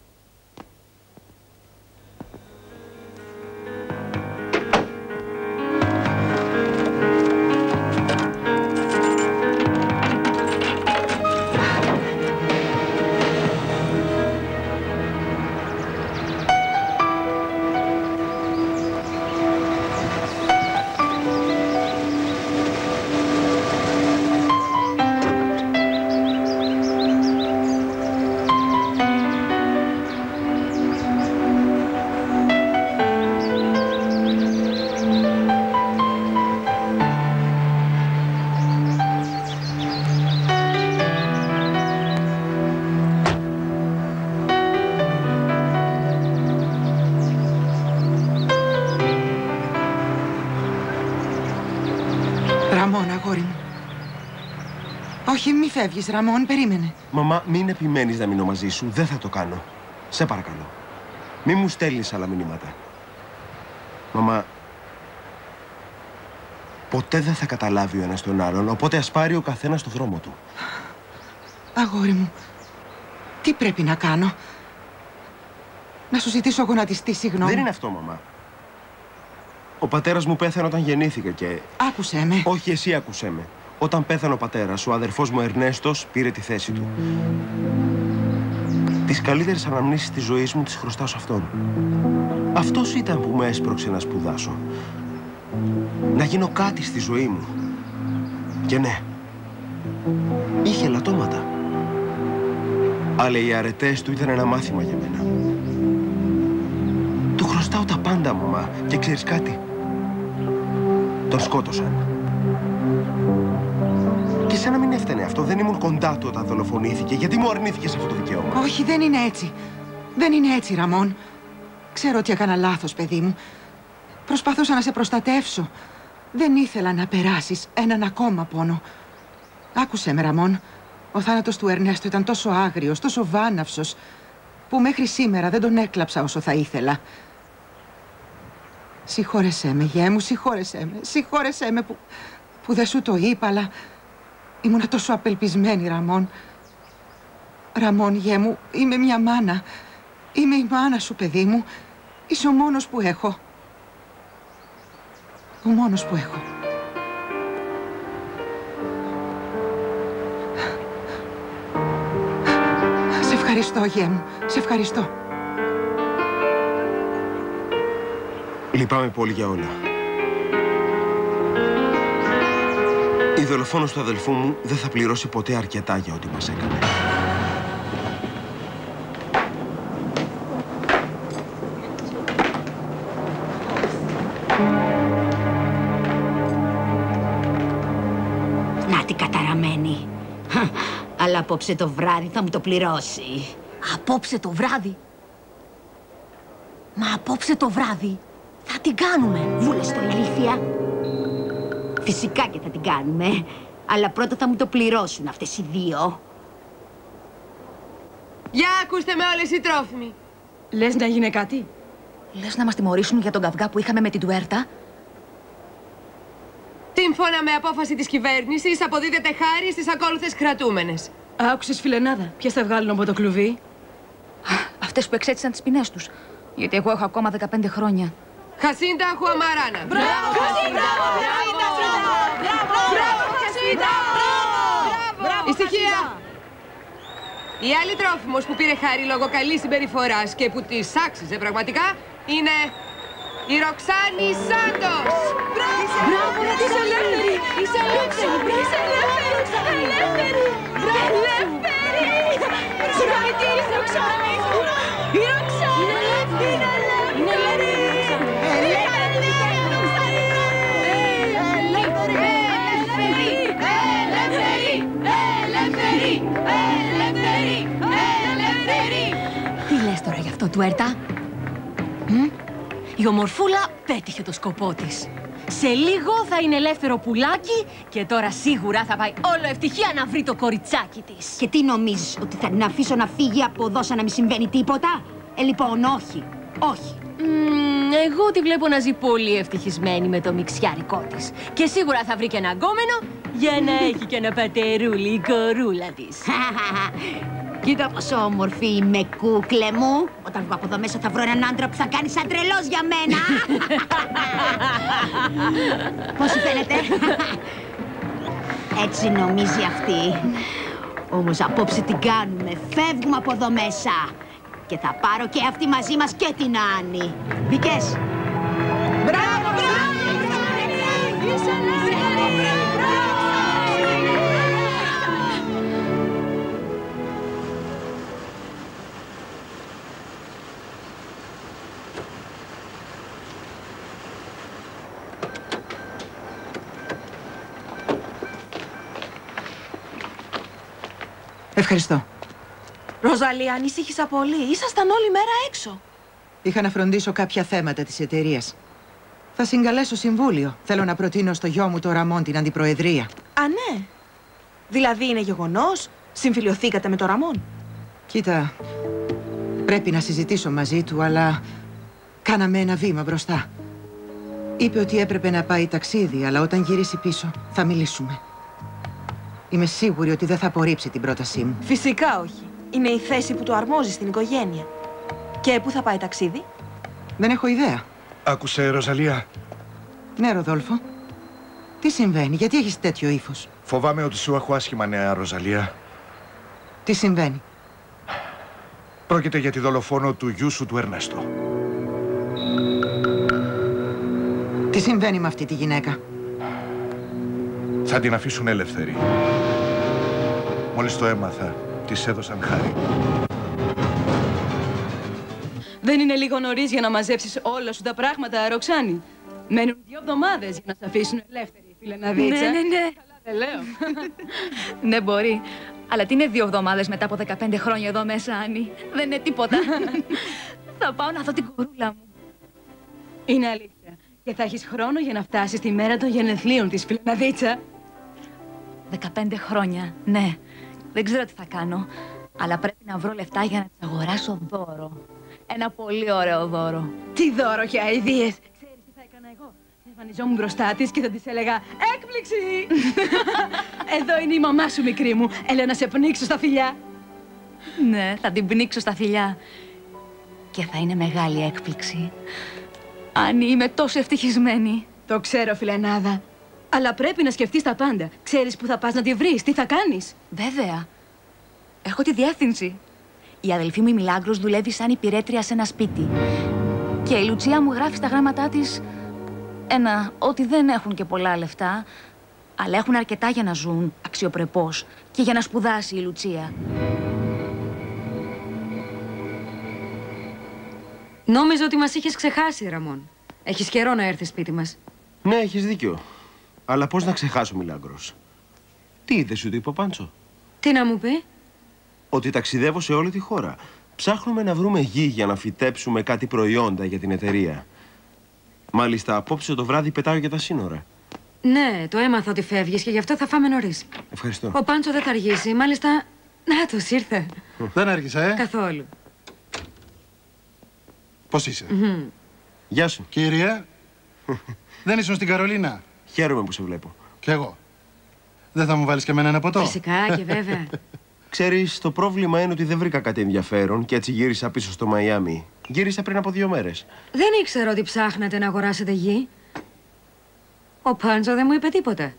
Ραμόν, αγόρι μου. Όχι, μη φεύγεις, Ραμόν, περίμενε. Μαμά, μην επιμένεις να μείνω μαζί σου. Δεν θα το κάνω. Σε παρακαλώ. Μη μου στέλνεις άλλα μηνύματα. Μαμά, Ποτέ δεν θα καταλάβει ο ένας τον άλλον, οπότε ας πάρει ο καθένας το δρόμο του. Αγόρι μου, τι πρέπει να κάνω? Να σου ζητήσω γονατιστή συγγνώμη? Δεν είναι αυτό, μαμά. Ο πατέρας μου πέθανε όταν γεννήθηκα και... Άκουσέ με. Όχι, εσύ άκουσέ με. Όταν πέθανε ο πατέρας, ο αδερφός μου Ερνέστος πήρε τη θέση του. Τις καλύτερες αναμνήσεις της ζωής μου τις χρωστάω σε αυτόν. Αυτός ήταν που με έσπρωξε να σπουδάσω. Να γίνω κάτι στη ζωή μου. Και ναι, είχε ελαττώματα. Αλλά οι αρετές του ήταν ένα μάθημα για μένα. Του χρωστάω τα πάντα, μαμά. Και ξέρεις κάτι? Τον σκότωσαν. Και σαν να μην έφτανε αυτό, δεν ήμουν κοντά του όταν δολοφονήθηκε. Γιατί μου αρνήθηκες αυτό το δικαίωμα? Όχι, δεν είναι έτσι. Δεν είναι έτσι, Ραμόν. Ξέρω ότι έκανα λάθος, παιδί μου. Προσπαθούσα να σε προστατεύσω. Δεν ήθελα να περάσεις έναν ακόμα πόνο. Άκουσέ με, Ραμόν. Ο θάνατος του Ερνέστο ήταν τόσο άγριος, τόσο βάναυσος, που μέχρι σήμερα δεν τον έκλαψα όσο θα ήθελα. Συγχώρεσέ με, γιέ μου, συγχώρεσέ με. Συγχώρεσέ με που δεν σου το είπα, αλλά ήμουνα τόσο απελπισμένη, Ραμόν. Ραμόν, γιέ μου, είμαι μια μάνα. Είμαι η μάνα σου, παιδί μου. Είσαι ο μόνος που έχω. Ο μόνος που έχω. Σε ευχαριστώ, γιέ μου. Σε ευχαριστώ. Λυπάμαι πολύ για όλα. Η δολοφόνος του αδελφού μου δεν θα πληρώσει ποτέ αρκετά για ό,τι μας έκανε. Να την καταραμένη. Αλλά απόψε το βράδυ θα μου το πληρώσει. Απόψε το βράδυ? Μα απόψε το βράδυ θα την κάνουμε. Βούλες το, ηλίθεια. Φυσικά και θα την κάνουμε. Αλλά πρώτα θα μου το πληρώσουν αυτές οι δύο. Για ακούστε με όλες οι τρόφιμοι. Λες να γίνει κάτι? Λες να μας τιμωρήσουν για τον καυγά που είχαμε με την Τουέρτα? Σύμφωνα με απόφαση της κυβέρνησης, αποδίδεται χάρη στις ακόλουθες κρατούμενες. Άκουσες, φιλενάδα, ποιες θα βγάλουν από το κλουβί? Αυτές που εξέτησαν τις ποινές τους. Γιατί εγώ έχω ακόμα 15 χρόνια. Χασίντα Χουαμαράνα. Μπράβο, Χασίντα! Μπράβο, Χασίντα! Ησυχία! Η άλλη τρόφιμος που πήρε χάρη λόγω καλής συμπεριφοράς και που της άξιζε πραγματικά είναι η Ροξάνη Σάντος. Μπράβο, είσαι ελεύθερη! Είσαι ελεύθερη! Είσαι ελεύθερη! Ελεύθερη! Ελεύθερη! Συγχαρητήρια, Ροξάνη! Η Ροξάνη είναι ελεύθερη! Είναι ελεύθερη! Τι λες τώρα γι' αυτό, Τουέρτα? Η ομορφούλα πέτυχε το σκοπό της. Σε λίγο θα είναι ελεύθερο πουλάκι και τώρα σίγουρα θα πάει όλο ευτυχία να βρει το κοριτσάκι της. Και τι νομίζεις, ότι θα την αφήσω να φύγει από εδώ σαν να μην συμβαίνει τίποτα? Λοιπόν, όχι. Όχι. Εγώ τη βλέπω να ζει πολύ ευτυχισμένη με το μιξιάρικό της. Και σίγουρα θα βρει και ένα γκόμενο για να έχει και ένα πατερούλι η κορούλα της. Κοίτα πόσο όμορφη είμαι, κούκλε μου. Όταν βγω από εδώ μέσα θα βρω έναν άντρα που θα κάνει σαν τρελός για μένα. Πώς σου φαίνεται? Έτσι νομίζει αυτή. Όμως απόψε την κάνουμε. Φεύγουμε από εδώ μέσα. Και θα πάρω και αυτή μαζί μας και την Άννη. Μπήκες? Μπράβο, μπράβο! Είσαι ελεύθερη! Ευχαριστώ. Ροζαλία, ανησύχησα πολύ. Ήσασταν όλη μέρα έξω. Είχα να φροντίσω κάποια θέματα της εταιρείας. Θα συγκαλέσω συμβούλιο. Θέλω να προτείνω στο γιο μου το Ραμόν την αντιπροεδρία. Α, ναι. Δηλαδή είναι γεγονός? Συμφιλιωθήκατε με το Ραμόν? Κοίτα, πρέπει να συζητήσω μαζί του, αλλά κάναμε ένα βήμα μπροστά. Είπε ότι έπρεπε να πάει ταξίδι, αλλά όταν γυρίσει πίσω θα μιλήσουμε. Είμαι σίγουρη ότι δεν θα απορρίψει την πρότασή μου. Φυσικά όχι. Είναι η θέση που του αρμόζει στην οικογένεια. Και πού θα πάει ταξίδι? Δεν έχω ιδέα. Άκουσε, Ροζαλία. Ναι, Ροδόλφο. Τι συμβαίνει, γιατί έχεις τέτοιο ύφος? Φοβάμαι ότι σου έχω άσχημα νέα, Ροζαλία. Τι συμβαίνει? Πρόκειται για τη δολοφόνο του γιού σου του Ερνέστο. Τι συμβαίνει με αυτή τη γυναίκα? Θα την αφήσουν ελεύθερη. Μόλις το έμαθα, της έδωσαν χάρη. Δεν είναι λίγο νωρίς για να μαζέψεις όλα σου τα πράγματα, Ροξάνη? Μένουν 2 εβδομάδες για να σε αφήσουν ελεύθερη, φιλεναδίτσα. Ναι. Καλά δεν λέω. Ναι, μπορεί. Αλλά τι είναι 2 εβδομάδες μετά από 15 χρόνια εδώ μέσα, Άννη? Δεν είναι τίποτα. Θα πάω να δω την κορούλα μου. Είναι αλήθεια. Και θα έχεις χρόνο για να φτάσεις τη μέρα των γενεθλίων της, φιλεναδίτσα. 15 χρόνια, ναι. Δεν ξέρω τι θα κάνω. Αλλά πρέπει να βρω λεφτά για να της αγοράσω δώρο. Ένα πολύ ωραίο δώρο. Τι δώρο και αηδίες! Ξέρεις τι θα έκανα εγώ? Θα εμφανιζόμουν μπροστά της και θα της έλεγα «Έκπληξη!» Εδώ είναι η μαμά σου, μικρή μου. Έλα να σε πνίξω στα φιλιά. Ναι, θα την πνίξω στα φιλιά. Και θα είναι μεγάλη έκπληξη. Άννη, είμαι τόσο ευτυχισμένη. Το ξέρω, φιλενάδα. Αλλά πρέπει να σκεφτείς τα πάντα. Ξέρεις που θα πας να τη βρεις, τι θα κάνεις? Βέβαια. Έχω τη διεύθυνση. Η αδελφή μου η Μιλάγκρος δουλεύει σαν υπηρέτρια σε ένα σπίτι. Και η Λουτσία μου γράφει στα γράμματά της ότι δεν έχουν και πολλά λεφτά, αλλά έχουν αρκετά για να ζουν αξιοπρεπώς και για να σπουδάσει η Λουτσία. Νόμιζα ότι μας είχες ξεχάσει, Ραμόν. Έχεις καιρό να έρθεις σπίτι μας. Ναι, έχεις δίκιο. Αλλά πώς να ξεχάσω, Μιλάγκρος? Τι είδες, σου το είπε ο Πάντσο? Τι να μου πει? Ότι ταξιδεύω σε όλη τη χώρα. Ψάχνουμε να βρούμε γη για να φυτέψουμε κάτι προϊόντα για την εταιρεία. Μάλιστα, απόψε το βράδυ πετάω για τα σύνορα. Ναι, το έμαθα ότι φεύγεις και γι' αυτό θα φάμε νωρίς. Ευχαριστώ. Ο Πάντσο δεν θα αργήσει. Μάλιστα, νάτος ήρθε. Δεν άργησα, Καθόλου. Πώς είσαι? Γεια σου. Κύριε, δεν ήσουν στην Καρολίνα? Χαίρομαι που σε βλέπω. Κι εγώ. Δεν θα μου βάλεις και εμένα ένα ποτό? Φυσικά και βέβαια. Ξέρεις, το πρόβλημα είναι ότι δεν βρήκα κάτι ενδιαφέρον και έτσι γύρισα πίσω στο Μαϊάμι. Γύρισα πριν από 2 μέρες. Δεν ήξερα ότι ψάχνατε να αγοράσετε γη. Ο Πάντζο δεν μου είπε τίποτα.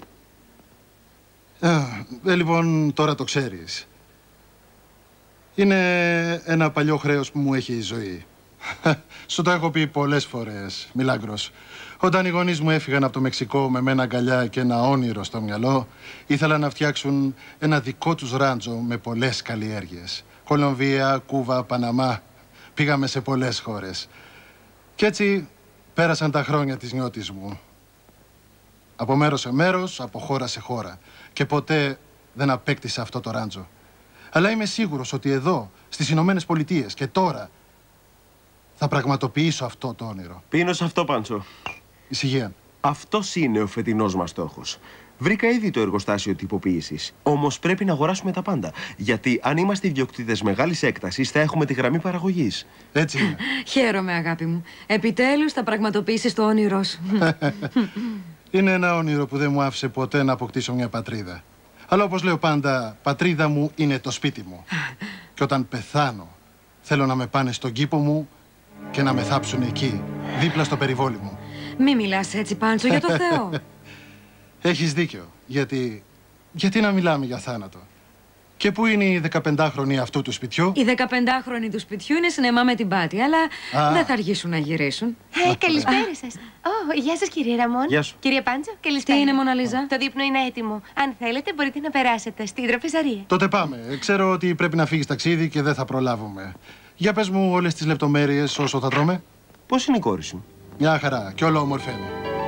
Λοιπόν, τώρα το ξέρεις. Είναι ένα παλιό χρέος που μου έχει η ζωή. Σου το έχω πει πολλές φορές, Μιλάγκρος. Όταν οι γονείς μου έφυγαν από το Μεξικό με μένα αγκαλιά και ένα όνειρο στο μυαλό, ήθελαν να φτιάξουν ένα δικό τους ράντζο με πολλές καλλιέργειες. Κολομβία, Κούβα, Παναμά. Πήγαμε σε πολλές χώρες. Κι έτσι πέρασαν τα χρόνια της νιώτης μου. Από μέρος σε μέρος, από χώρα σε χώρα. Και ποτέ δεν απέκτησα αυτό το ράντζο. Αλλά είμαι σίγουρος ότι εδώ, στις Ηνωμένες Πολιτείες και τώρα, θα πραγματοποιήσω αυτό το όνειρο. Πίνω σε αυτό, Πάντσο. Ησυχία. Αυτός είναι ο φετινός μας στόχος. Βρήκα ήδη το εργοστάσιο τυποποίησης. Όμως πρέπει να αγοράσουμε τα πάντα. Γιατί αν είμαστε ιδιοκτήτες μεγάλης έκτασης, θα έχουμε τη γραμμή παραγωγής. Έτσι είναι. Χαίρομαι, αγάπη μου. Επιτέλους θα πραγματοποιήσεις το όνειρό σου. Είναι ένα όνειρο που δεν μου άφησε ποτέ να αποκτήσω μια πατρίδα. Αλλά όπως λέω πάντα, πατρίδα μου είναι το σπίτι μου. Και όταν πεθάνω, θέλω να με πάνε στον κήπο μου και να με θάψουν εκεί, δίπλα στο περιβόλι μου. Μη μιλάς έτσι, Πάντσο, για το Θεό. Έχεις δίκιο. Γιατί να μιλάμε για θάνατο? Και πού είναι η 15χρονη αυτού του σπιτιού? Η 15χρονη του σπιτιού είναι σινεμά με την Πάτη, αλλά δεν θα αργήσουν να γυρίσουν. Καλησπέρα σας. Γεια σας, κύριε Ραμόν. Γεια σου. Κύριε Πάντζο, καλησπέρα. Τι είναι, Μοναλίζα? Το δείπνο είναι έτοιμο. Αν θέλετε, μπορείτε να περάσετε στην τραπεζαρία. Τότε πάμε. Ξέρω ότι πρέπει να φύγεις ταξίδι και δεν θα προλάβουμε. Για πες μου όλες τις λεπτομέρειες όσο θα τρώμε. Πώς είναι η κόρη σου? Μια χαρά και όλο ομορφαίνει.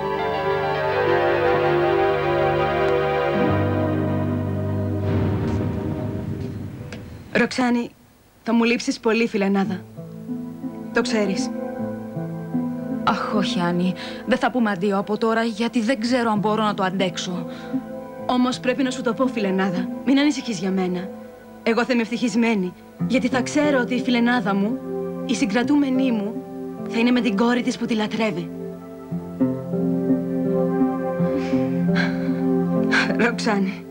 Ροξάνη, θα μου λείψεις πολύ, φιλενάδα. Το ξέρεις. Αχ, όχι, Άννη. Δεν θα πούμε αντίο από τώρα, γιατί δεν ξέρω αν μπορώ να το αντέξω. Όμως πρέπει να σου το πω, φιλενάδα. Μην ανησυχείς για μένα. Εγώ θα είμαι ευτυχισμένη, γιατί θα ξέρω ότι η φιλενάδα μου, η συγκρατούμενή μου, θα είναι με την κόρη της που τη λατρεύει. Ροξάνη.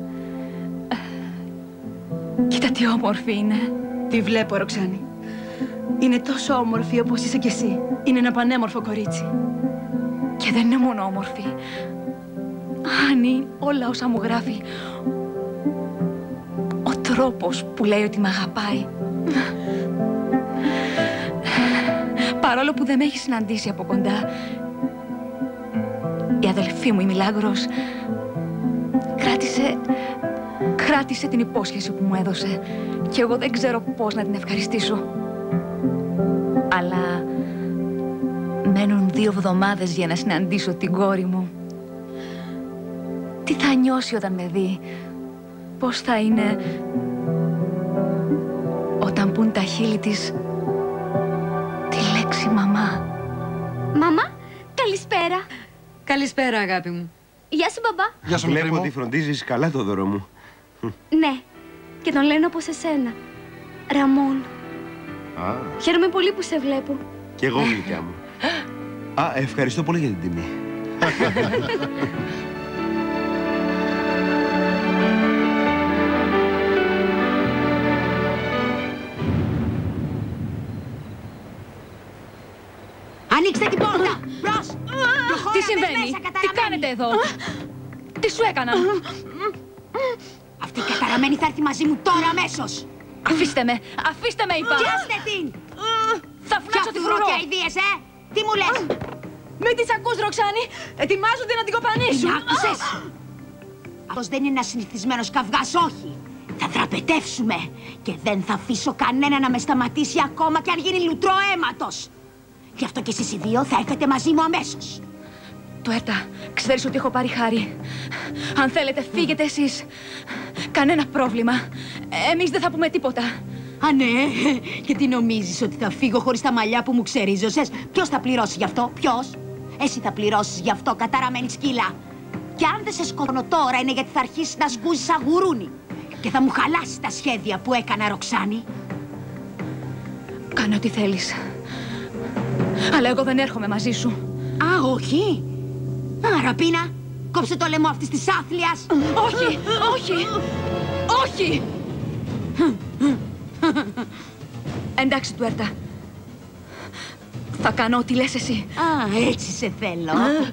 Κοίτα τι όμορφη είναι. Τη βλέπω, Ροξάνη. Είναι τόσο όμορφη όπως είσαι κι εσύ. Είναι ένα πανέμορφο κορίτσι. Και δεν είναι μόνο όμορφη. Άννη, όλα όσα μου γράφει. Ο τρόπος που λέει ότι με αγαπάει. Παρόλο που δεν με έχει συναντήσει από κοντά, η αδελφή μου, η Μιλάγκρος, κράτησε την υπόσχεση που μου έδωσε. Και εγώ δεν ξέρω πώς να την ευχαριστήσω. Αλλά μένουν 2 εβδομάδες για να συναντήσω την κόρη μου. Τι θα νιώσει όταν με δει, πώς θα είναι όταν πουν τα χείλη της τη λέξη μαμά. Μαμά, καλησπέρα. Καλησπέρα, αγάπη μου. Γεια σου, μπαμπά. Γεια σου, βλέπω ότι φροντίζεις καλά το δώρο μου. Ναι, και τον λένε όπως εσένα. Ραμόν. Χαίρομαι πολύ που σε βλέπω. Κι εγώ, γλυκιά μου. Ευχαριστώ πολύ για την τιμή. Ανοίξτε την πόρτα! Μπρος! Τι συμβαίνει? Τι κάνετε εδώ? Τι σου έκανα? Αυτή η καταραμένη θα έρθει μαζί μου τώρα αμέσως! Αφήστε με! Αφήστε με, είπα! Πιάστε την! Θα φνάξω τη φρουρό! Ποια ιδίες, Τι μου λες? Μην τις ακούς, Ροξάνη! Ετοιμάζονται να την κοπανίσουν! Την άκουσες? Αυτός δεν είναι ένας συνηθισμένος καυγάς, όχι! Θα δραπετεύσουμε και δεν θα αφήσω κανένα να με σταματήσει ακόμα κι αν γίνει λουτρό αίματος! Γι' αυτό και εσείς οι 2 θα έρθετε μαζί μου αμέσως. Τουέρτα, ξέρεις ότι έχω πάρει χάρη. Αν θέλετε, φύγετε εσείς. Κανένα πρόβλημα. Εμείς δεν θα πούμε τίποτα. Α, ναι. Και τι νομίζεις, ότι θα φύγω χωρίς τα μαλλιά που μου ξερίζωσες? Ποιος θα πληρώσει γι' αυτό? Ποιος? Εσύ θα πληρώσεις γι' αυτό, καταραμένη σκύλα. Και αν δεν σε σκοτώνω τώρα είναι γιατί θα αρχίσεις να σκούζεις σαν γουρούνι. Και θα μου χαλάσεις τα σχέδια που έκανα, Ροξάνη. Κάνε ό,τι θέλεις. Αλλά εγώ δεν έρχομαι μαζί σου. Α, όχι. Άρα, Πίνα, κόψε το λαιμό αυτής της άθλιας. Όχι, όχι, όχι. Εντάξει, Τουέρτα. Θα κάνω ό,τι λες εσύ. Α, έτσι σε θέλω.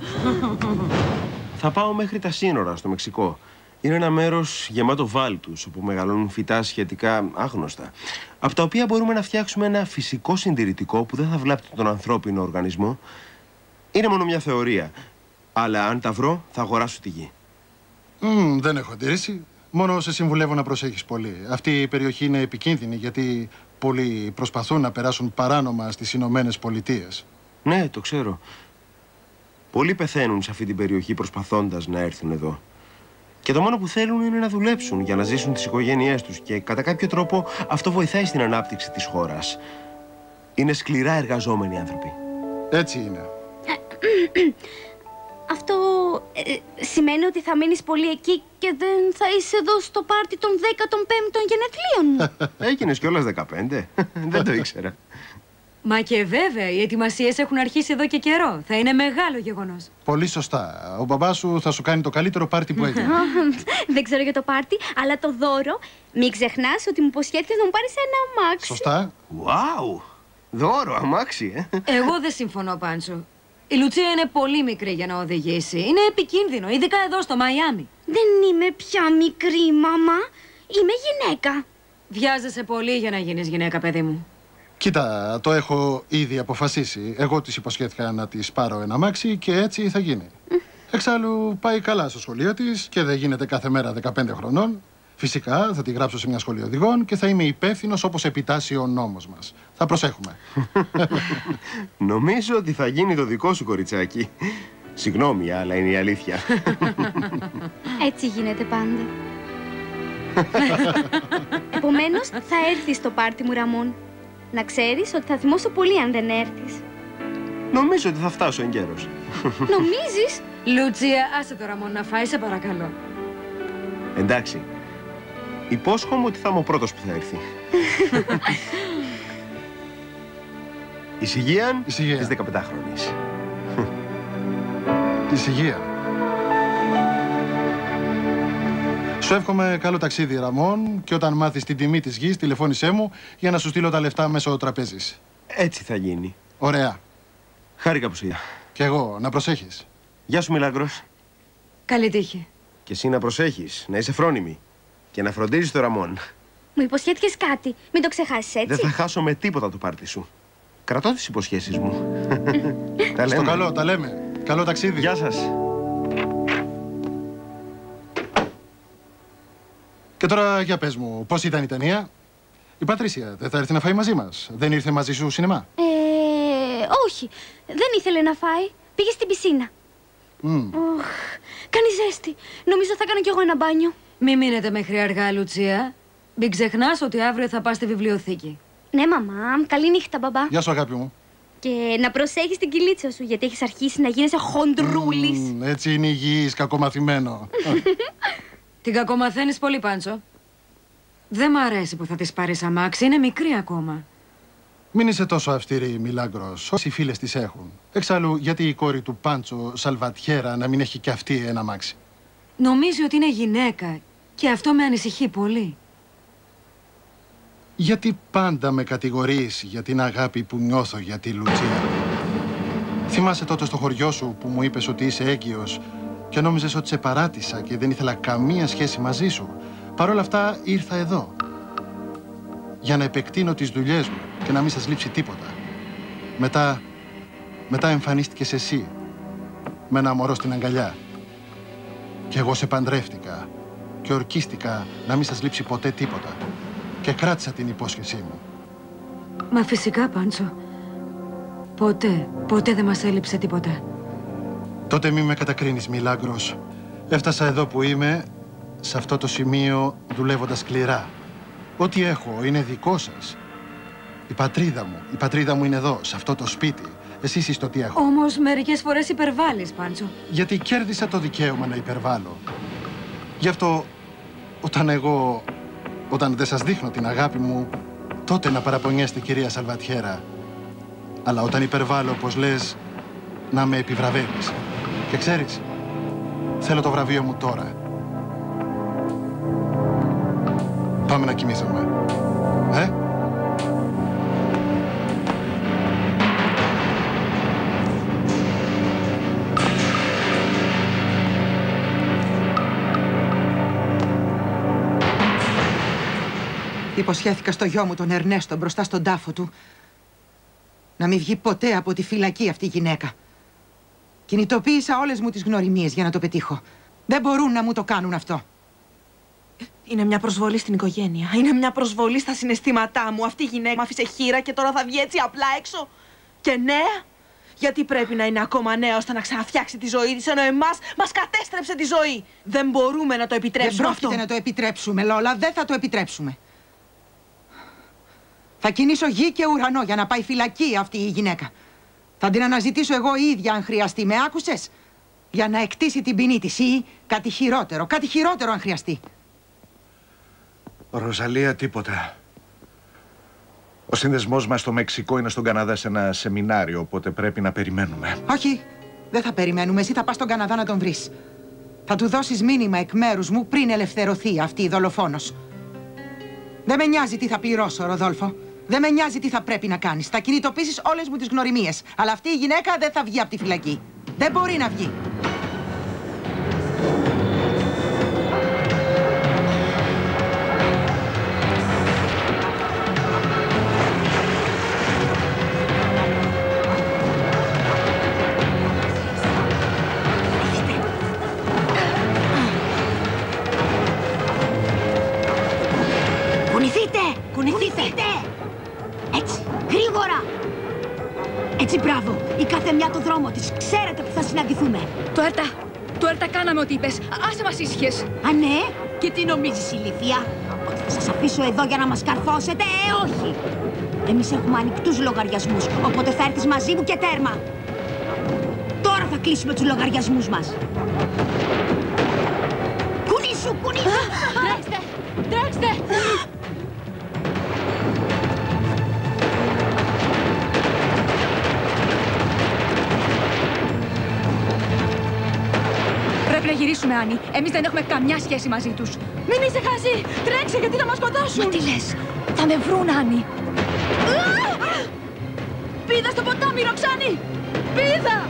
Θα πάω μέχρι τα σύνορα στο Μεξικό. Είναι ένα μέρος γεμάτο βάλτους, όπου μεγαλώνουν φυτά σχετικά άγνωστα, από τα οποία μπορούμε να φτιάξουμε ένα φυσικό συντηρητικό που δεν θα βλάπτει τον ανθρώπινο οργανισμό. Είναι μόνο μια θεωρία, αλλά αν τα βρω θα αγοράσω τη γη. Δεν έχω αντίρρηση. Μόνο σε συμβουλεύω να προσέχεις πολύ. Αυτή η περιοχή είναι επικίνδυνη γιατί πολλοί προσπαθούν να περάσουν παράνομα στις Ηνωμένες Πολιτείες. Ναι, το ξέρω. Πολλοί πεθαίνουν σε αυτή την περιοχή προσπαθώντας να έρθουν εδώ. Και το μόνο που θέλουν είναι να δουλέψουν για να ζήσουν τις οικογένειές τους και κατά κάποιο τρόπο αυτό βοηθάει στην ανάπτυξη της χώρας. Είναι σκληρά εργαζόμενοι άνθρωποι. Έτσι είναι. Αυτό σημαίνει ότι θα μείνεις πολύ εκεί και δεν θα είσαι εδώ στο πάρτι των 15ων γενεθλίων μου. Έγινες κιόλας 15. Δεν το ήξερα. Μα και βέβαια, οι ετοιμασίες έχουν αρχίσει εδώ και καιρό. Θα είναι μεγάλο γεγονός. Πολύ σωστά. Ο μπαμπάς σου θα σου κάνει το καλύτερο πάρτι που έγινε. Δεν ξέρω για το πάρτι, αλλά το δώρο. Μην ξεχνάς ότι μου υποσχέθηκες να μου πάρεις ένα αμάξι. Σωστά. Wow! Δώρο, αμάξι, Εγώ δεν συμφωνώ, Πάντσο. Η Λουτσία είναι πολύ μικρή για να οδηγήσει. Είναι επικίνδυνο, ειδικά εδώ στο Μαϊάμι. Δεν είμαι πια μικρή, μαμά. Είμαι γυναίκα. Βιάζεσαι πολύ για να γίνεις γυναίκα, παιδί μου. Κοίτα, το έχω ήδη αποφασίσει. Εγώ της υποσχέθηκα να της πάρω ένα αμάξι και έτσι θα γίνει. Εξάλλου πάει καλά στο σχολείο της και δεν γίνεται κάθε μέρα 15 χρονών. Φυσικά θα τη γράψω σε μια σχολή οδηγών και θα είμαι υπεύθυνος όπως επιτάσσει ο νόμος μας. Θα προσέχουμε. Νομίζω ότι θα γίνει το δικό σου κοριτσάκι. Συγγνώμη, αλλά είναι η αλήθεια. Έτσι γίνεται πάντα. Επομένως, θα έρθεις στο πάρτι μου, Ραμόν. Να ξέρεις ότι θα θυμώσω πολύ αν δεν έρθεις. Νομίζω ότι θα φτάσω εγκαίρος. Νομίζεις? Λουτσία, άσε το Ραμόν να φάει, σε παρακαλώ. Εντάξει. Υπόσχομαι ότι θα είμαι ο πρώτος που θα έρθει. Ησυχία της 15χρονης. Ησυχία. Σου εύχομαι καλό ταξίδι, Ραμόν, και όταν μάθεις την τιμή της γης, τηλεφώνησέ μου για να σου στείλω τα λεφτά μέσω τραπέζης. Έτσι θα γίνει. Ωραία. Χάρηκα που σε είδα. Κι εγώ, να προσέχεις. Γεια σου, Μιλάγκρος. Καλή τύχη. Και εσύ να προσέχεις, να είσαι φρόνιμη και να φροντίζεις το Ραμόν. Μου υποσχέθηκες κάτι. Μην το ξεχάσεις, έτσι. Δεν θα χάσω με τίποτα το πάρτι σου. Κρατώ τις υποσχέσεις μου. Τα λέμε. Στο καλό, τα λέμε. Καλό ταξίδι. Γεια σας. Και τώρα για πες μου, πώς ήταν η ταινία? Η Πατρίσια δεν θα έρθει να φάει μαζί μας? Δεν ήρθε μαζί σου σινεμά? Όχι. Δεν ήθελε να φάει. Πήγε στην πισίνα. Κάνει ζέστη. Νομίζω θα κάνω κι εγώ ένα μπάνιο. Μη μείνετε μέχρι αργά, Λουτσία. Μην ξεχνάς ότι αύριο θα πας στη βιβλιοθήκη. Ναι, μαμά. Καλή νύχτα, μπαμπά. Γεια σου, αγάπη μου. Και να προσέχεις την κυλίτσα σου, γιατί έχεις αρχίσει να γίνεσαι χοντρούλης. Έτσι είναι υγιής, κακομαθημένο. Την κακομαθαίνεις πολύ, Πάντσο. Δεν μ' αρέσει που θα της πάρεις αμάξι. Είναι μικρή ακόμα. Μην είσαι τόσο αυστηρή, Μιλάγκρος. Όσοι φίλες της έχουν. Εξάλλου, γιατί η κόρη του Πάντσο Σαλβατιέρα να μην έχει κι αυτή ένα αμάξι? Νομίζει ότι είναι γυναίκα και αυτό με ανησυχεί πολύ. Γιατί πάντα με κατηγορείς για την αγάπη που νιώθω για τη Λουτσία? Θυμάσαι τότε στο χωριό σου που μου είπες ότι είσαι έγκυος και νόμιζες ότι σε παράτησα και δεν ήθελα καμία σχέση μαζί σου? Παρ' όλα αυτά ήρθα εδώ για να επεκτείνω τις δουλειές μου και να μην σας λείψει τίποτα. Μετά εμφανίστηκες εσύ με ένα μωρό στην αγκαλιά και εγώ σε παντρεύτηκα και ορκίστηκα να μην σας λείψει ποτέ τίποτα και κράτησα την υπόσχεσή μου. Μα φυσικά, Πάντσο. Ποτέ δεν μας έλειψε τίποτα. Τότε μη με κατακρίνεις, Μιλάγκρος. Έφτασα εδώ που είμαι, σε αυτό το σημείο, δουλεύοντας σκληρά. Ό,τι έχω είναι δικό σας. Η πατρίδα μου είναι εδώ, σε αυτό το σπίτι. Εσείς είστε τι έχω. Όμως μερικές φορές υπερβάλλεις, Πάντσο. Γιατί κέρδισα το δικαίωμα να υπερβάλλω. Γι' αυτό, όταν δεν σας δείχνω την αγάπη μου, τότε να παραπονιέστε, κυρία Σαλβατιέρα. Αλλά όταν υπερβάλλω, όπως λες, να με επιβραβεύεις. Και ξέρεις, θέλω το βραβείο μου τώρα. Πάμε να κοιμηθούμε. Υποσχέθηκα στο γιο μου τον Ερνέστο μπροστά στον τάφο του να μην βγει ποτέ από τη φυλακή αυτή η γυναίκα. Κινητοποίησα όλες μου τις γνωριμίες για να το πετύχω. Δεν μπορούν να μου το κάνουν αυτό. Είναι μια προσβολή στην οικογένεια. Είναι μια προσβολή στα συναισθήματά μου. Αυτή η γυναίκα μου άφησε χείρα και τώρα θα βγει έτσι απλά έξω. Και νέα. Γιατί πρέπει να είναι ακόμα νέα ώστε να ξαναφτιάξει τη ζωή της, ενώ εμάς μας κατέστρεψε τη ζωή. Δεν μπορούμε να το επιτρέψουμε αυτό. Δεν πρόκειται να το επιτρέψουμε, Λόλα. Δεν θα το επιτρέψουμε. Θα κινήσω γη και ουρανό για να πάει φυλακή αυτή η γυναίκα. Θα την αναζητήσω εγώ ίδια αν χρειαστεί. Με άκουσες? Για να εκτίσει την ποινή της ή κάτι χειρότερο αν χρειαστεί. Ροζαλία, τίποτα. Ο σύνδεσμός μας στο Μεξικό είναι στον Καναδά σε ένα σεμινάριο, οπότε πρέπει να περιμένουμε. Όχι, δεν θα περιμένουμε. Εσύ θα πας στον Καναδά να τον βρεις. Θα του δώσεις μήνυμα εκ μέρους μου πριν ελευθερωθεί αυτή η δολοφόνος. Δεν με νοιάζει τι θα πληρώσω, Ροδόλφο. Δεν με νοιάζει τι θα πρέπει να κάνεις. Θα κινητοποιήσεις όλες μου τις γνωριμίες. Αλλά αυτή η γυναίκα δεν θα βγει από τη φυλακή. Δεν μπορεί να βγει. Κουνηθείτε! Έτσι, γρήγορα! Έτσι, μπράβο! Η κάθε μια το δρόμο της. Ξέρετε που θα συναντηθούμε. Το Έρτα κάναμε ό,τι είπες. Άσε μας ήσυχες. Α, ναι? Και τι νομίζεις, ηλίθεια? Ότι θα σας αφήσω εδώ για να μας καρφώσετε? Όχι! Εμείς έχουμε ανοιχτούς λογαριασμούς, οπότε θα έρθεις μαζί μου και τέρμα. Τώρα θα κλείσουμε τους λογαριασμούς μας. Κουνήσου! Τρέξτε! Πρέπει να γυρίσουμε. σκοτώσουμε, Άννη. Εμείς δεν έχουμε καμιά σχέση μαζί τους. Μην είσαι χαζή! Τρέξε, γιατί θα μας σκοτώσουν! Μα τι λες, θα με βρουν, Άννη. Πήδα στο ποτάμι, Ροξάνη! Πήδα!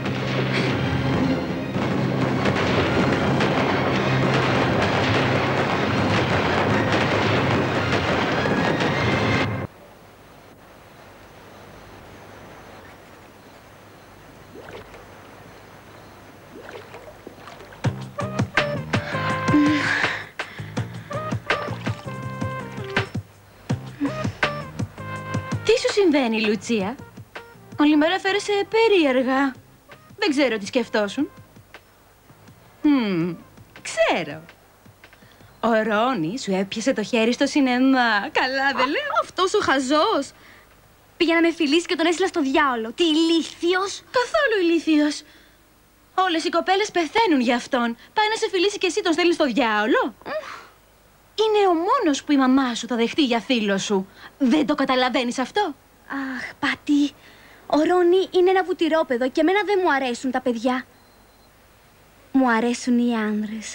Τι σου συμβαίνει, Λουτσία? Όλη μέρα φέρεσαι περίεργα. Δεν ξέρω τι σκεφτόσουν. Ξέρω. Ο Ρόνι σου έπιασε το χέρι στο σινεμά. Καλά δεν λέω? Αυτός ο χαζός. Πήγε να με φιλήσει και τον έστειλα στο διάολο. Τι ηλίθιος! Καθόλου ηλίθιος. Όλες οι κοπέλες πεθαίνουν για αυτόν. Πάει να σε φιλήσει και εσύ τον στέλνεις στο διάολο. Είναι ο μόνος που η μαμά σου θα δεχτεί για φίλο σου. Δεν το καταλαβαίνεις αυτό? Αχ, Πατή. Ο Ρόνι είναι ένα βουτυρόπεδο και εμένα δεν μου αρέσουν τα παιδιά. Μου αρέσουν οι άνδρες.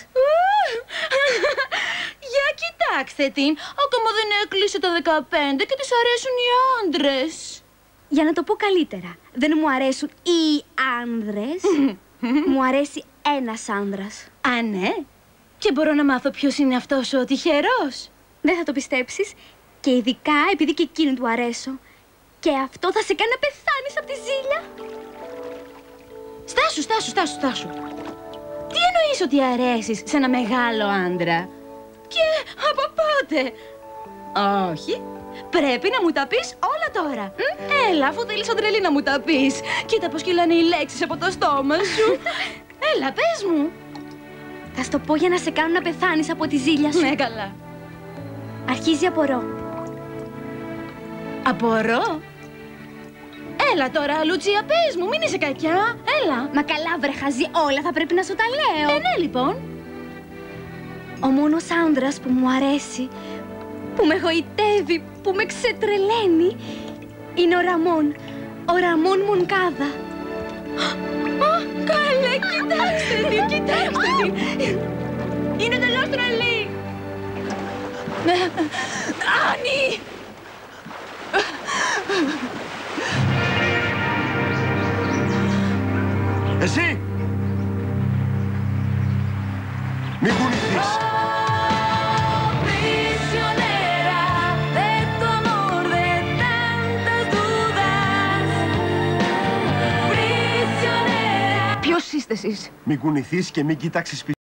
Για κοιτάξτε την. Ακόμα δεν έκλεισε τα 15 και της αρέσουν οι άνδρες. Για να το πω καλύτερα, δεν μου αρέσουν οι άνδρες. Μου αρέσει ένας άνδρας. Α, ναι? Και μπορώ να μάθω ποιος είναι αυτός ο τυχερός? Δεν θα το πιστέψεις. Και ειδικά επειδή και εκείνου του αρέσω. Και αυτό θα σε κάνει να πεθάνεις από τη ζήλια. Στάσου. Τι εννοείς ότι αρέσεις σε ένα μεγάλο άντρα? Και από πότε? Όχι. Πρέπει να μου τα πεις όλα τώρα. Έλα, αφού θέλεις σαν τρελή να μου τα πεις. Κοίτα πως κυλάνε οι λέξεις από το στόμα σου. Έλα, πες μου. Θα σου το πω για να σε κάνω να πεθάνεις από τη ζήλια σου. Ναι, καλά. Αρχίζει απορώ. Απορώ? Έλα τώρα, Λουτσία, πες μου, μην είσαι κακιά. Έλα. Μα καλά, βρε χαζή, όλα θα πρέπει να σου τα λέω. Ναι, λοιπόν. Ο μόνος άνδρας που μου αρέσει, που με γοητεύει, που με ξετρελαίνει, είναι ο Ραμόν. Ο Ραμόν Μονκάδα. Καλέ, κοιτάξτε την. Είναι τελώς τρελή. Άννη! Εσύ! Μην κουνηθείς! Ποιος είστε εσείς? Μην κουνηθείς και μην κοιτάξεις πίσω.